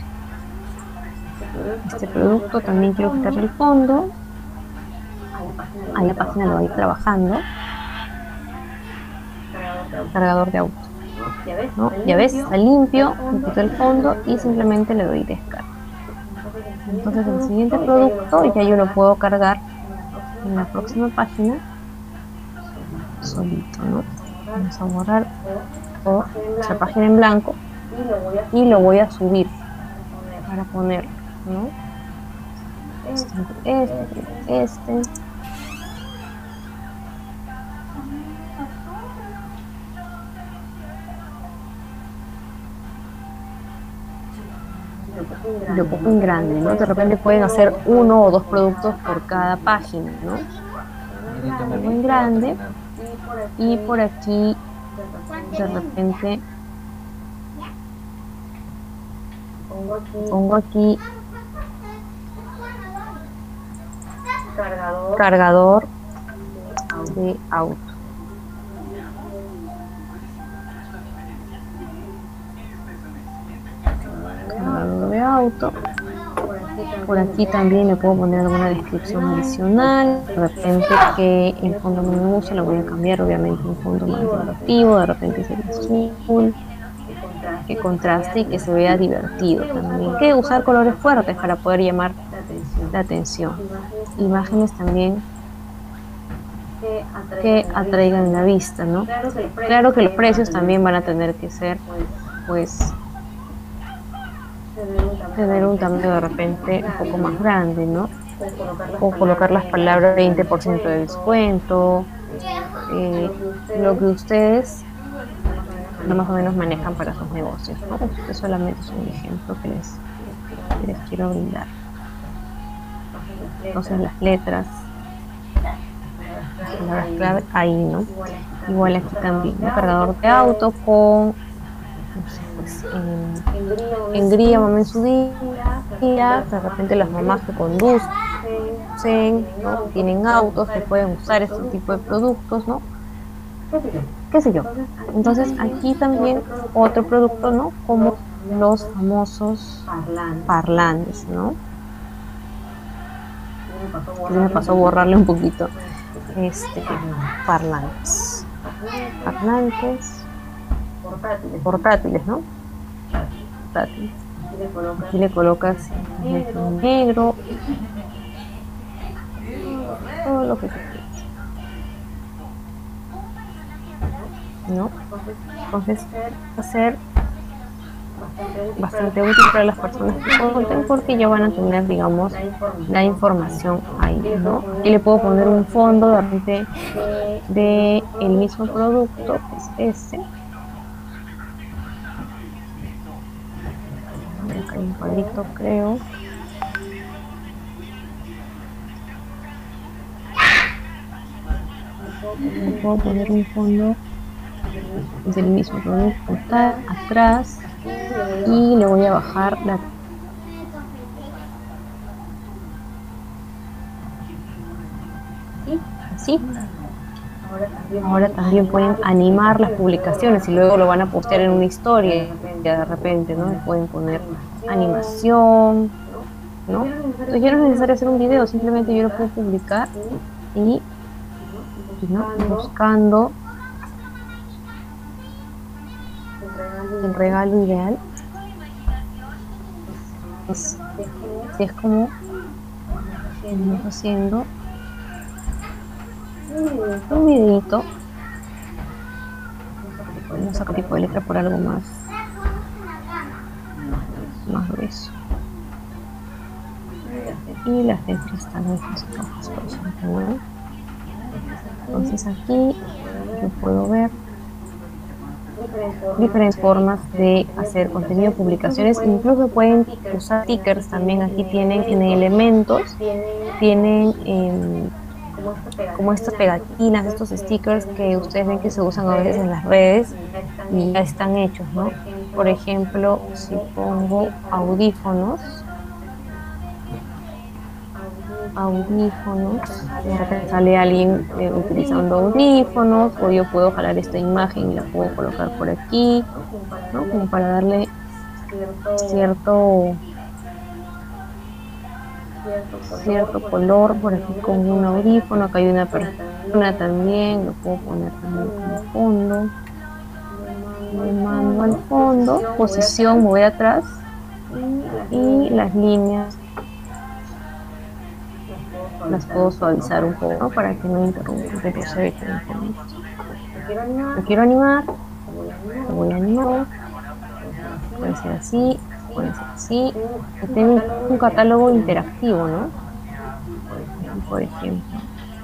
Este producto también quiero quitarle el fondo. Ahí la página lo va a ir trabajando. Cargador de auto, ¿no? Ya ves, está limpio, me quito el fondo y simplemente le doy descarga. Entonces el siguiente producto ya yo lo puedo cargar en la próxima página solito, ¿no? Vamos a borrar nuestra página en blanco y lo voy a subir para poner, ¿no? Este. Lo pongo en grande, ¿no? De repente pueden hacer 1 o 2 productos por cada página, ¿no? Lo pongo en grande y por aquí de repente pongo aquí cargador de auto. Cargador de auto. Por aquí también le puedo poner alguna descripción adicional. De repente que el fondo no me gusta, lo voy a cambiar obviamente un fondo más divertido. De repente sería azul, que contraste y que se vea divertido también. Hay que usar colores fuertes para poder llamar la atención. Imágenes también que atraigan la vista, ¿no? Claro que los precios también van a tener que ser, pues, tener un tamaño de repente un poco más grande, ¿no? O colocar las palabras 20% de descuento, lo que ustedes más o menos manejan para sus negocios, ¿no? Este solamente es un ejemplo que les quiero brindar. Entonces las letras, las palabras clave ahí, ¿no? Igual aquí también, un cargador de auto con, no sé, pues, engría, mamá en su día, de repente las mamás que conducen, ¿no? Tienen autos que pueden usar este tipo de productos, ¿no? Qué sé yo. Entonces aquí también otro producto, ¿no? Como los famosos parlantes, ¿no? Aquí me pasó a borrarle un poquito. Parlantes. Portátiles, ¿no? Portátiles. Aquí le colocas negro, todo lo que tú quieras, ¿no? Entonces va a ser bastante útil para las personas que consulten porque ya van a tener, digamos, la información ahí, ¿no? Y le puedo poner un fondo de repente de el mismo producto, que es este. Acá hay un cuadrito, creo. Le puedo poner un fondo del mismo producto atrás y le voy a bajar la así. Ahora también pueden animar las publicaciones y luego lo van a postear en una historia ya de repente, ¿no? Pueden poner animación, ¿no? Entonces ya no es necesario hacer un video, simplemente yo lo puedo publicar y aquí, ¿no? Buscando el regalo ideal. Así es como vamos haciendo un videito. Podemos sacar tipo de letra por algo más grueso. Y las letras también son rojas, por ejemplo, ¿no? Entonces aquí yo puedo ver diferentes formas de hacer contenido, publicaciones, incluso pueden usar stickers también. Aquí tienen en elementos, tienen como estas pegatinas, estos stickers que ustedes ven que se usan a veces en las redes y ya están hechos, ¿no? Por ejemplo, si pongo audífonos, de repente sale alguien utilizando audífonos, o yo puedo jalar esta imagen y la puedo colocar por aquí, ¿no? Como para darle cierto color. Por aquí con un audífono, acá hay una persona también, lo puedo poner también como fondo. Le mando al fondo, posición, mover atrás, y las líneas las puedo suavizar un poco, ¿no? Para que no interrumpa el retroceso. Lo quiero animar, lo voy a animar, puede ser así, puede ser así. Tengo un catálogo interactivo, ¿no? Por ejemplo,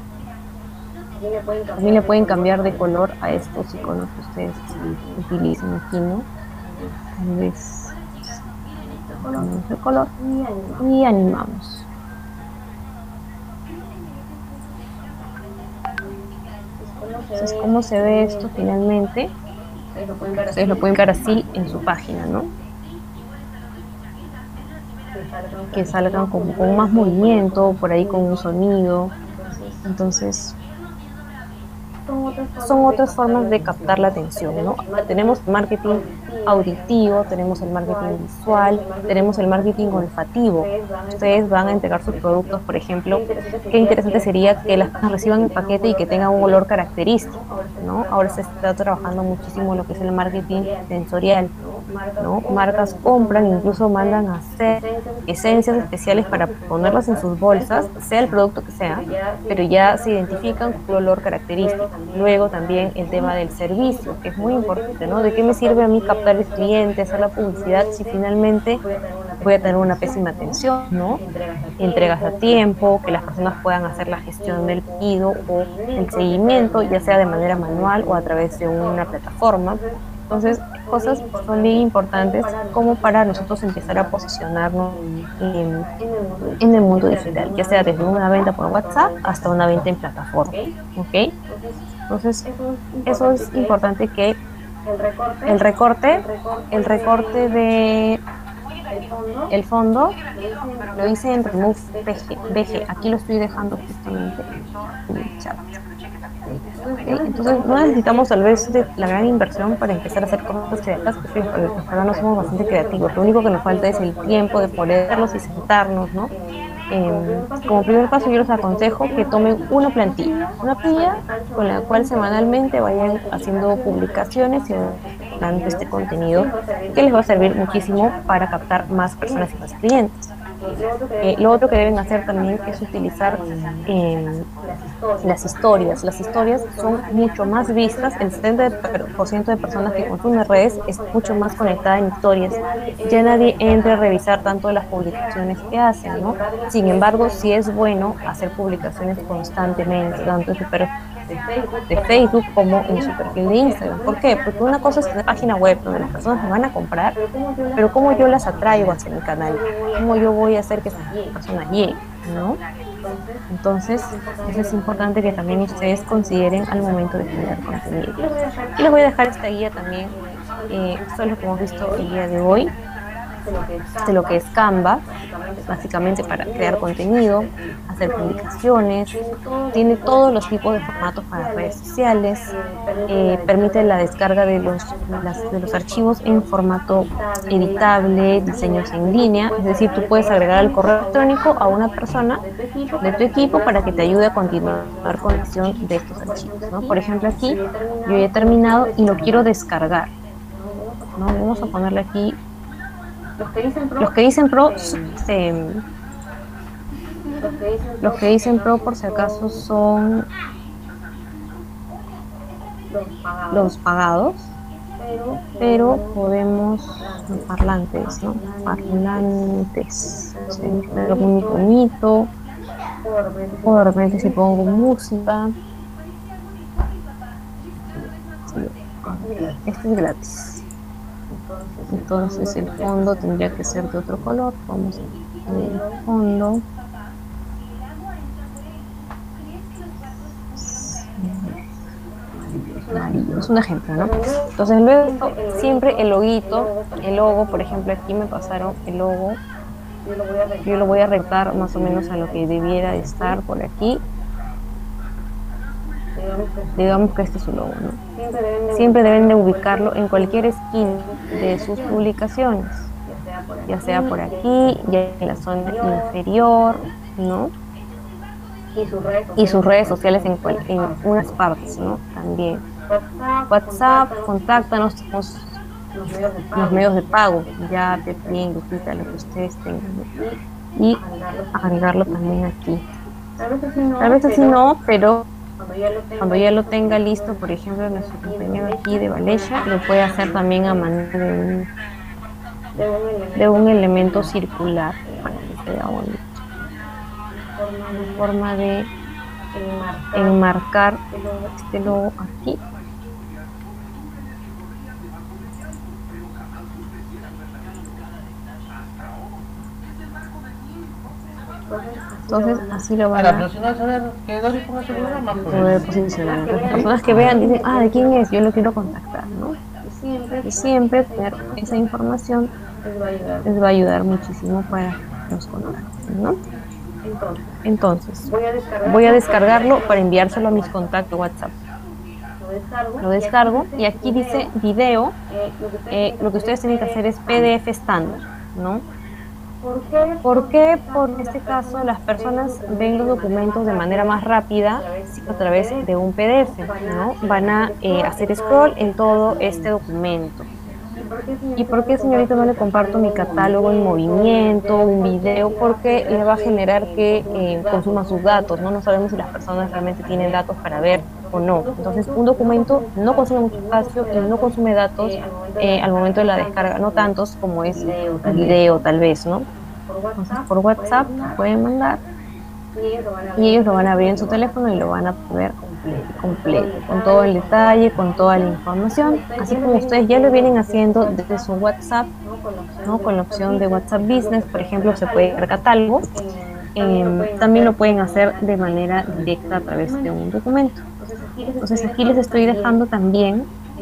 también le pueden cambiar de color a estos iconos que ustedes utilizan aquí, ¿no? Tal vez cambiamos el color y animamos. Entonces, ¿cómo se ve esto finalmente? Ustedes lo pueden ver así en su página, ¿no? Que salgan con más movimiento, por ahí con un sonido. Entonces, son otras formas de captar la atención, ¿no? Tenemos marketing auditivo, tenemos el marketing visual, tenemos el marketing olfativo. Ustedes van a entregar sus productos, por ejemplo, qué interesante sería que las personas reciban el paquete y que tengan un olor característico, ¿no? Ahora se está trabajando muchísimo lo que es el marketing sensorial, ¿no? Marcas compran, incluso mandan a hacer esencias especiales para ponerlas en sus bolsas, sea el producto que sea, pero ya se identifican con un olor característico. Luego también el tema del servicio, que es muy importante, ¿no? ¿De qué me sirve a mí captar el cliente, hacer la publicidad, si finalmente voy a tener una pésima atención, ¿no? Entregas a tiempo, que las personas puedan hacer la gestión del pedido o el seguimiento, ya sea de manera manual o a través de una plataforma. Entonces, cosas son bien importantes como para nosotros empezar a posicionarnos en el mundo digital, ya sea desde una venta por WhatsApp hasta una venta en plataforma, ¿ok? Entonces, eso es importante, que el recorte de el fondo lo hice en Remove BG. Aquí lo estoy dejando justamente en el chat. ¿Okay? Entonces no necesitamos tal vez de la gran inversión para empezar a hacer cosas creativas, porque los peruanos somos bastante creativos. Lo único que nos falta es el tiempo de ponerlos y sentarnos, ¿no? Como primer paso, yo les aconsejo que tomen una plantilla con la cual semanalmente vayan haciendo publicaciones y dando este contenido que les va a servir muchísimo para captar más personas y más clientes. Lo otro que deben hacer también es utilizar las historias. Las historias son mucho más vistas. El 70% de personas que consumen redes es mucho más conectada en historias. Ya nadie entra a revisar tanto las publicaciones que hacen, ¿no? Sin embargo, sí es bueno hacer publicaciones constantemente, tanto en su perfil de Facebook como en su perfil de Instagram. ¿Por qué? Porque una cosa es una página web donde las personas me van a comprar, pero cómo yo las atraigo hacia mi canal, cómo yo voy a hacer que esas personas lleguen, ¿no? Entonces, eso es importante que también ustedes consideren al momento de generar contenido. Y les voy a dejar esta guía también. Esto es lo que hemos visto el día de hoy. de lo que es Canva, básicamente para crear contenido, hacer publicaciones, tiene todos los tipos de formatos para redes sociales, permite la descarga de los archivos en formato editable, diseños en línea, es decir, tú puedes agregar al correo electrónico a una persona de tu equipo para que te ayude a continuar con la edición de estos archivos, ¿no? Por ejemplo, aquí yo ya he terminado y lo quiero descargar, ¿no? Vamos a ponerle aquí. Los que dicen Pro, los que dicen Pro por si acaso son los pagados, pero podemos parlantes, ¿no? Parlantes, ¿sí? Algo muy bonito, o de repente si pongo música, sí, este es gratis. Entonces el fondo tendría que ser de otro color. Vamos a poner el fondo. Amarillo, es un ejemplo, ¿no? Entonces luego siempre el logo, por ejemplo aquí me pasaron el logo. Yo lo voy a arreglar más o menos a lo que debiera de estar por aquí. Digamos que este es su logo, ¿no? Siempre deben de ubicarlo en cualquier esquina de sus publicaciones, ya sea por aquí, ya en la zona inferior, ¿no? Y sus redes sociales en unas partes, ¿no? También. WhatsApp, contáctanos, los medios de pago, ya bien, Lupita, lo que ustedes tengan. Y agregarlo también aquí. Tal vez así no, pero cuando ya lo tenga listo, por ejemplo, nuestro compañero aquí de Valencia, lo puede hacer también a manera de un elemento circular para que sea bonito. Una forma de enmarcar este logo aquí. Entonces así lo van a poder posicionar. Las personas que vean dicen, ¿de quién es? Yo lo quiero contactar, ¿no? Y siempre tener esa información les va a ayudar muchísimo para los contactos, ¿no? Entonces voy a descargarlo para enviárselo a mis contactos WhatsApp. Lo descargo y aquí dice video. Lo que ustedes tienen que hacer es PDF estándar, ¿no? ¿Por qué? Por este caso las personas ven los documentos de manera más rápida a través de un PDF, ¿no? Van a hacer scroll en todo este documento. ¿Y por qué, señorita, no le comparto mi catálogo en movimiento, un video? Porque le va a generar que consuma sus datos, ¿no? No sabemos si las personas realmente tienen datos para ver o no. Entonces, un documento no consume mucho espacio y no consume datos al momento de la descarga, no tantos como es el video, tal vez, ¿no? Entonces, por WhatsApp pueden mandar y ellos lo van a abrir en su teléfono y lo van a ver completo, con todo el detalle, con toda la información, así como ustedes ya lo vienen haciendo desde su WhatsApp, ¿no? Con la opción de WhatsApp Business, por ejemplo, se puede crear catálogo. También lo pueden hacer de manera directa a través de un documento. Entonces aquí les estoy dejando también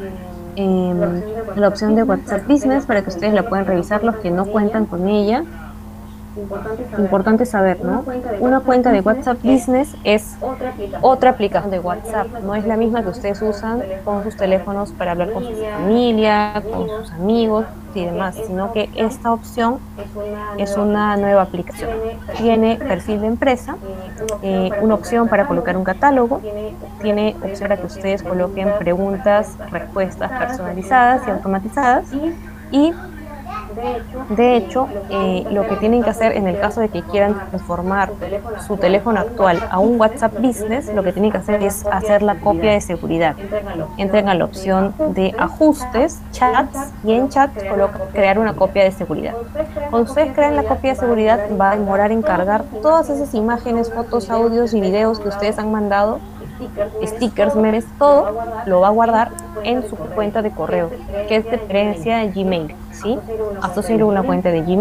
la opción de WhatsApp Business para que ustedes la puedan revisar, los que no cuentan con ella. Importante saber, ¿no? Una cuenta de WhatsApp Business es otra aplicación de WhatsApp, no es la misma que ustedes usan con sus teléfonos para hablar con su familia, con sus amigos y demás, sino que esta opción es una nueva aplicación. Tiene perfil de empresa, una opción para colocar un catálogo, tiene opción para que ustedes coloquen preguntas, respuestas personalizadas y automatizadas, y de hecho, lo que tienen que hacer en el caso de que quieran transformar su teléfono actual a un WhatsApp Business, lo que tienen que hacer es hacer la copia de seguridad. Entren a la opción de ajustes, chats, y en chat colocan crear una copia de seguridad. Cuando ustedes crean la copia de seguridad, va a demorar en cargar todas esas imágenes, fotos, audios y videos que ustedes han mandado, stickers, memes, todo lo va a guardar en su cuenta de correo, que es de preferencia Gmail, ¿sí? Asociarlo a una cuenta de Gmail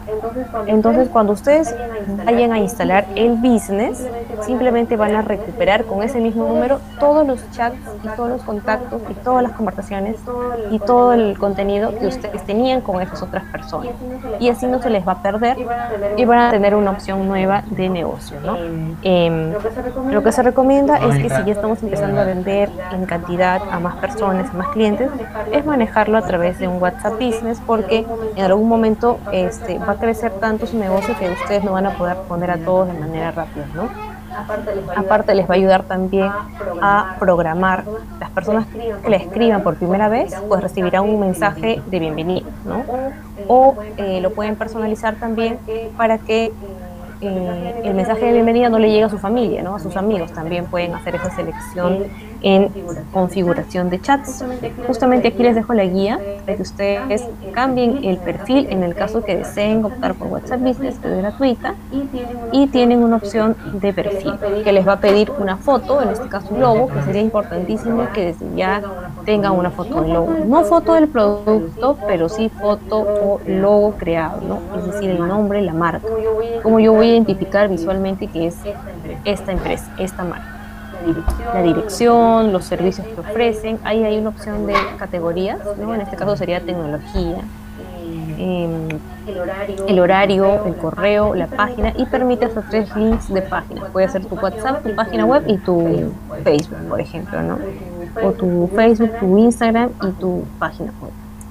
Entonces, cuando ustedes vayan a instalar el business, simplemente van a recuperar con ese mismo número todos los chats y todos los contactos y todas las conversaciones y todo el contenido que ustedes tenían con esas otras personas. Y así no se les va a perder y van a tener una opción nueva de negocio, ¿no? Lo que se recomienda es que si ya estamos empezando a vender en cantidad a más personas, a más clientes, es manejarlo a través de un WhatsApp Business, porque en algún momento va a crecer tanto su negocio que ustedes no van a poder poner a todos de manera rápida, ¿no? Aparte les va a ayudar también a programar. Las personas que le escriban por primera vez, pues recibirán un mensaje de bienvenida, ¿no? O lo pueden personalizar también para que el mensaje de bienvenida no le llegue a su familia, ¿no? A sus amigos también pueden hacer esa selección en configuración de chats. Justamente aquí les dejo la guía para que ustedes cambien el perfil en el caso que deseen optar por WhatsApp Business, que es gratuita, y tienen una opción de perfil que les va a pedir una foto, en este caso un logo, que sería importantísimo que desde ya tengan una foto del logo. No foto del producto, pero sí foto o logo creado, ¿no? Es decir, el nombre, la marca. Como yo voy a identificar visualmente que es esta empresa, esta marca. La dirección, los servicios que ofrecen, ahí hay una opción de categorías, ¿no? En este caso sería tecnología, el horario, el correo, la página, y permite hasta 3 links de páginas. Puede ser tu WhatsApp, tu página web y tu Facebook, por ejemplo, ¿no? O tu Facebook, tu Instagram y tu página web.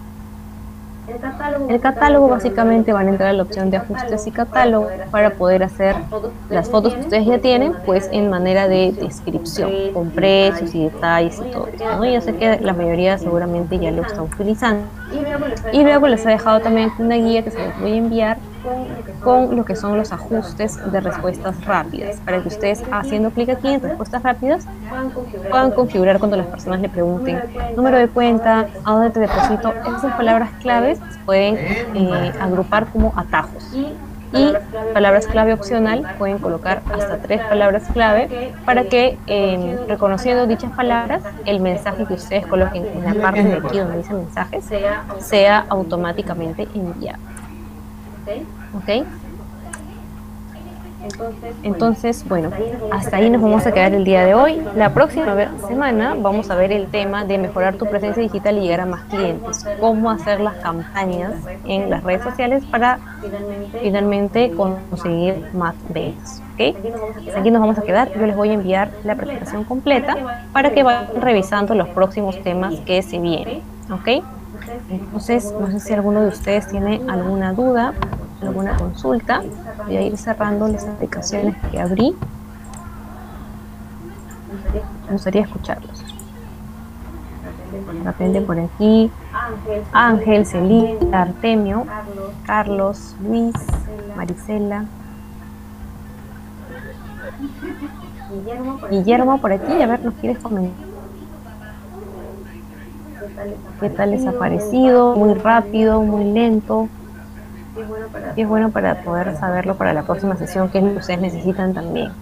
El catálogo básicamente van a entrar a la opción de ajustes y catálogo para poder hacer las fotos que ustedes ya tienen, pues en manera de descripción, con precios y detalles y todo esto, ¿no? Yo sé que la mayoría seguramente ya lo está utilizando. Y luego les he dejado también una guía que se les voy a enviar con lo que son los ajustes de respuestas rápidas, para que ustedes, haciendo clic aquí en respuestas rápidas, puedan configurar cuando las personas le pregunten número de cuenta, a dónde te deposito. Esas palabras claves pueden agrupar como atajos, y palabras clave opcional pueden colocar hasta 3 palabras clave para que, reconociendo dichas palabras, el mensaje que ustedes coloquen en la parte de aquí donde dice mensajes sea automáticamente enviado. ¿Ok? Entonces, bueno, hasta ahí nos vamos a quedar el día de hoy. La próxima semana vamos a ver el tema de mejorar tu presencia digital y llegar a más clientes. Cómo hacer las campañas en las redes sociales para finalmente conseguir más ventas. ¿Ok? Aquí nos vamos a quedar. Yo les voy a enviar la presentación completa para que vayan revisando los próximos temas que se vienen. ¿Ok? Entonces, no sé si alguno de ustedes tiene alguna duda, alguna consulta. Voy a ir cerrando las aplicaciones que abrí. Me gustaría escucarlos. De repente por aquí, Ángel, Celina, Artemio, Carlos, Luis, Marisela, Guillermo por aquí. A ver, ¿nos quieres comentar? ¿Qué tal les ha parecido? Muy rápido, muy lento. Y es bueno para poder saberlo para la próxima sesión, que es lo que ustedes necesitan también.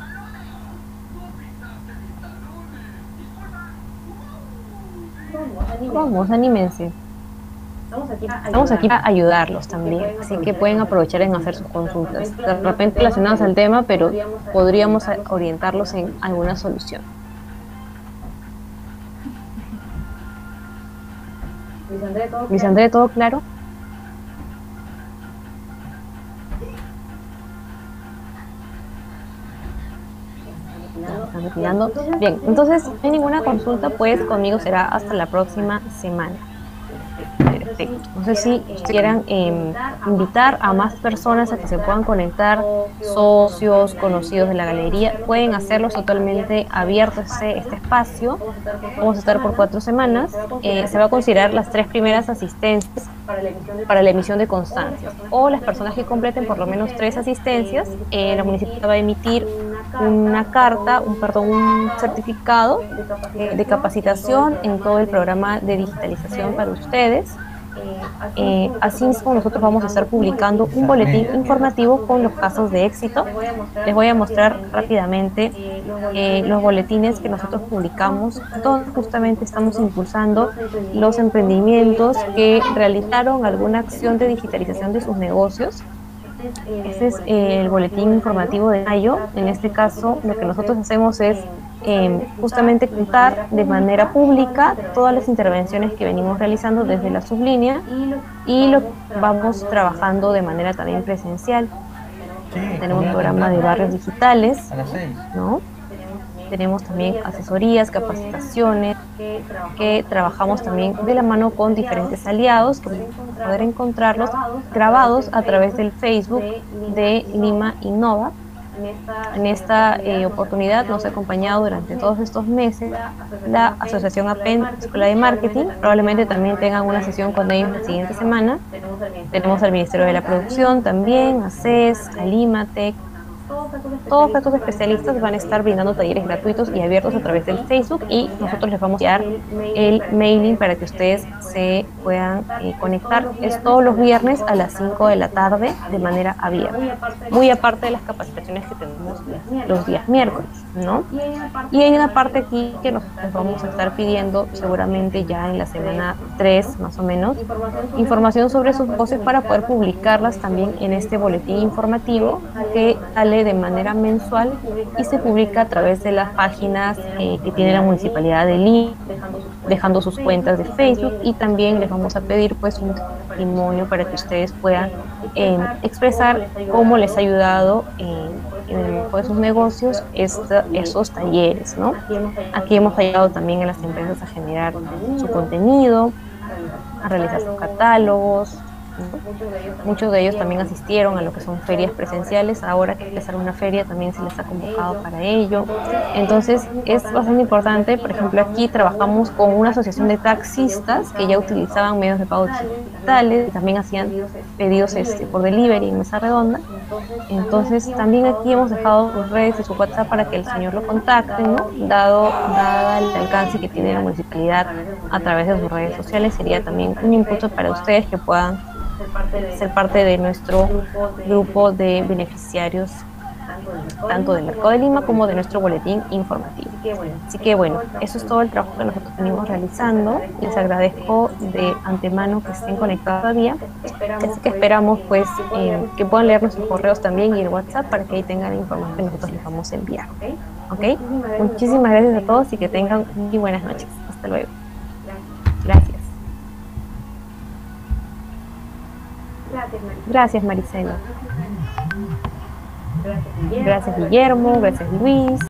Vamos, anímense. Estamos aquí para ayudarlos también, así que pueden aprovechar en hacer sus consultas, de repente relacionadas al tema, pero podríamos orientarlos en alguna solución. Luis André, ¿todo claro? Bien, entonces no hay ninguna consulta, pues conmigo será hasta la próxima semana. Perfecto. No sé si quieran invitar a más personas a que se puedan conectar, socios, conocidos de la galería, pueden hacerlo, totalmente abierto este espacio. Vamos a estar por 4 semanas. Se va a considerar las 3 primeras asistencias para la emisión de constancias, o las personas que completen por lo menos 3 asistencias. La municipalidad va a emitir una carta, un certificado de capacitación en todo el programa de digitalización para ustedes. Asimismo, nosotros vamos a estar publicando un boletín informativo con los casos de éxito. Les voy a mostrar rápidamente los boletines que nosotros publicamos, donde justamente estamos impulsando los emprendimientos que realizaron alguna acción de digitalización de sus negocios Este es el boletín informativo de mayo. En este caso, lo que nosotros hacemos es justamente contar de manera pública todas las intervenciones que venimos realizando desde la sublínea y lo que vamos trabajando de manera también presencial. Sí, Tenemos un genial, programa de temprano, barrios digitales, a las 6. ¿no? Tenemos también asesorías, capacitaciones, que trabajamos también de la mano con diferentes aliados, que poder encontrarlos grabados a través del Facebook de Lima Innova. En esta oportunidad nos ha acompañado durante todos estos meses la Asociación APEN Escuela de Marketing. Probablemente también tengan una sesión con ellos la siguiente semana. Tenemos al Ministerio de la Producción también, a CES, a Limatec. Todos estos especialistas van a estar brindando talleres gratuitos y abiertos a través del Facebook, y nosotros les vamos a enviar el mailing para que ustedes se puedan conectar. Es todos los viernes a las 5 de la tarde de manera abierta, muy aparte de las capacitaciones que tenemos los días miércoles, ¿no? Y hay una parte aquí que nosotros vamos a estar pidiendo seguramente ya en la semana 3 más o menos, información sobre sus voces para poder publicarlas también en este boletín informativo que sale de manera mensual y se publica a través de las páginas que tiene la Municipalidad de Lima, dejando sus cuentas de Facebook, y también les vamos a pedir pues un testimonio para que ustedes puedan expresar cómo les ha ayudado en el manejo de sus negocios esos talleres, ¿no? Aquí hemos ayudado también a las empresas a generar su contenido, a realizar sus catálogos, ¿no? Muchos de ellos también asistieron a lo que son ferias presenciales. Ahora que empezar una feria también se les ha convocado para ello. Entonces es bastante importante. Por ejemplo, aquí trabajamos con una asociación de taxistas que ya utilizaban medios de pago digitales y también hacían pedidos por delivery en mesa redonda. Entonces también aquí hemos dejado sus redes y su WhatsApp para que el señor lo contacte, ¿no? Dada el alcance que tiene la municipalidad a través de sus redes sociales, sería también un impulso para ustedes que puedan ser parte de nuestro grupo de beneficiarios, tanto del Mercado de Lima como de nuestro boletín informativo. Así que bueno, eso es todo el trabajo que nosotros venimos realizando. Les agradezco de antemano que estén conectados todavía. Así que esperamos pues que puedan leer nuestros correos también y el WhatsApp para que ahí tengan la información que nosotros les vamos a enviar. ¿Ok? Muchísimas gracias a todos y que tengan muy buenas noches. Hasta luego. Gracias. Gracias, Maricela. Gracias, Guillermo. Gracias, Luis.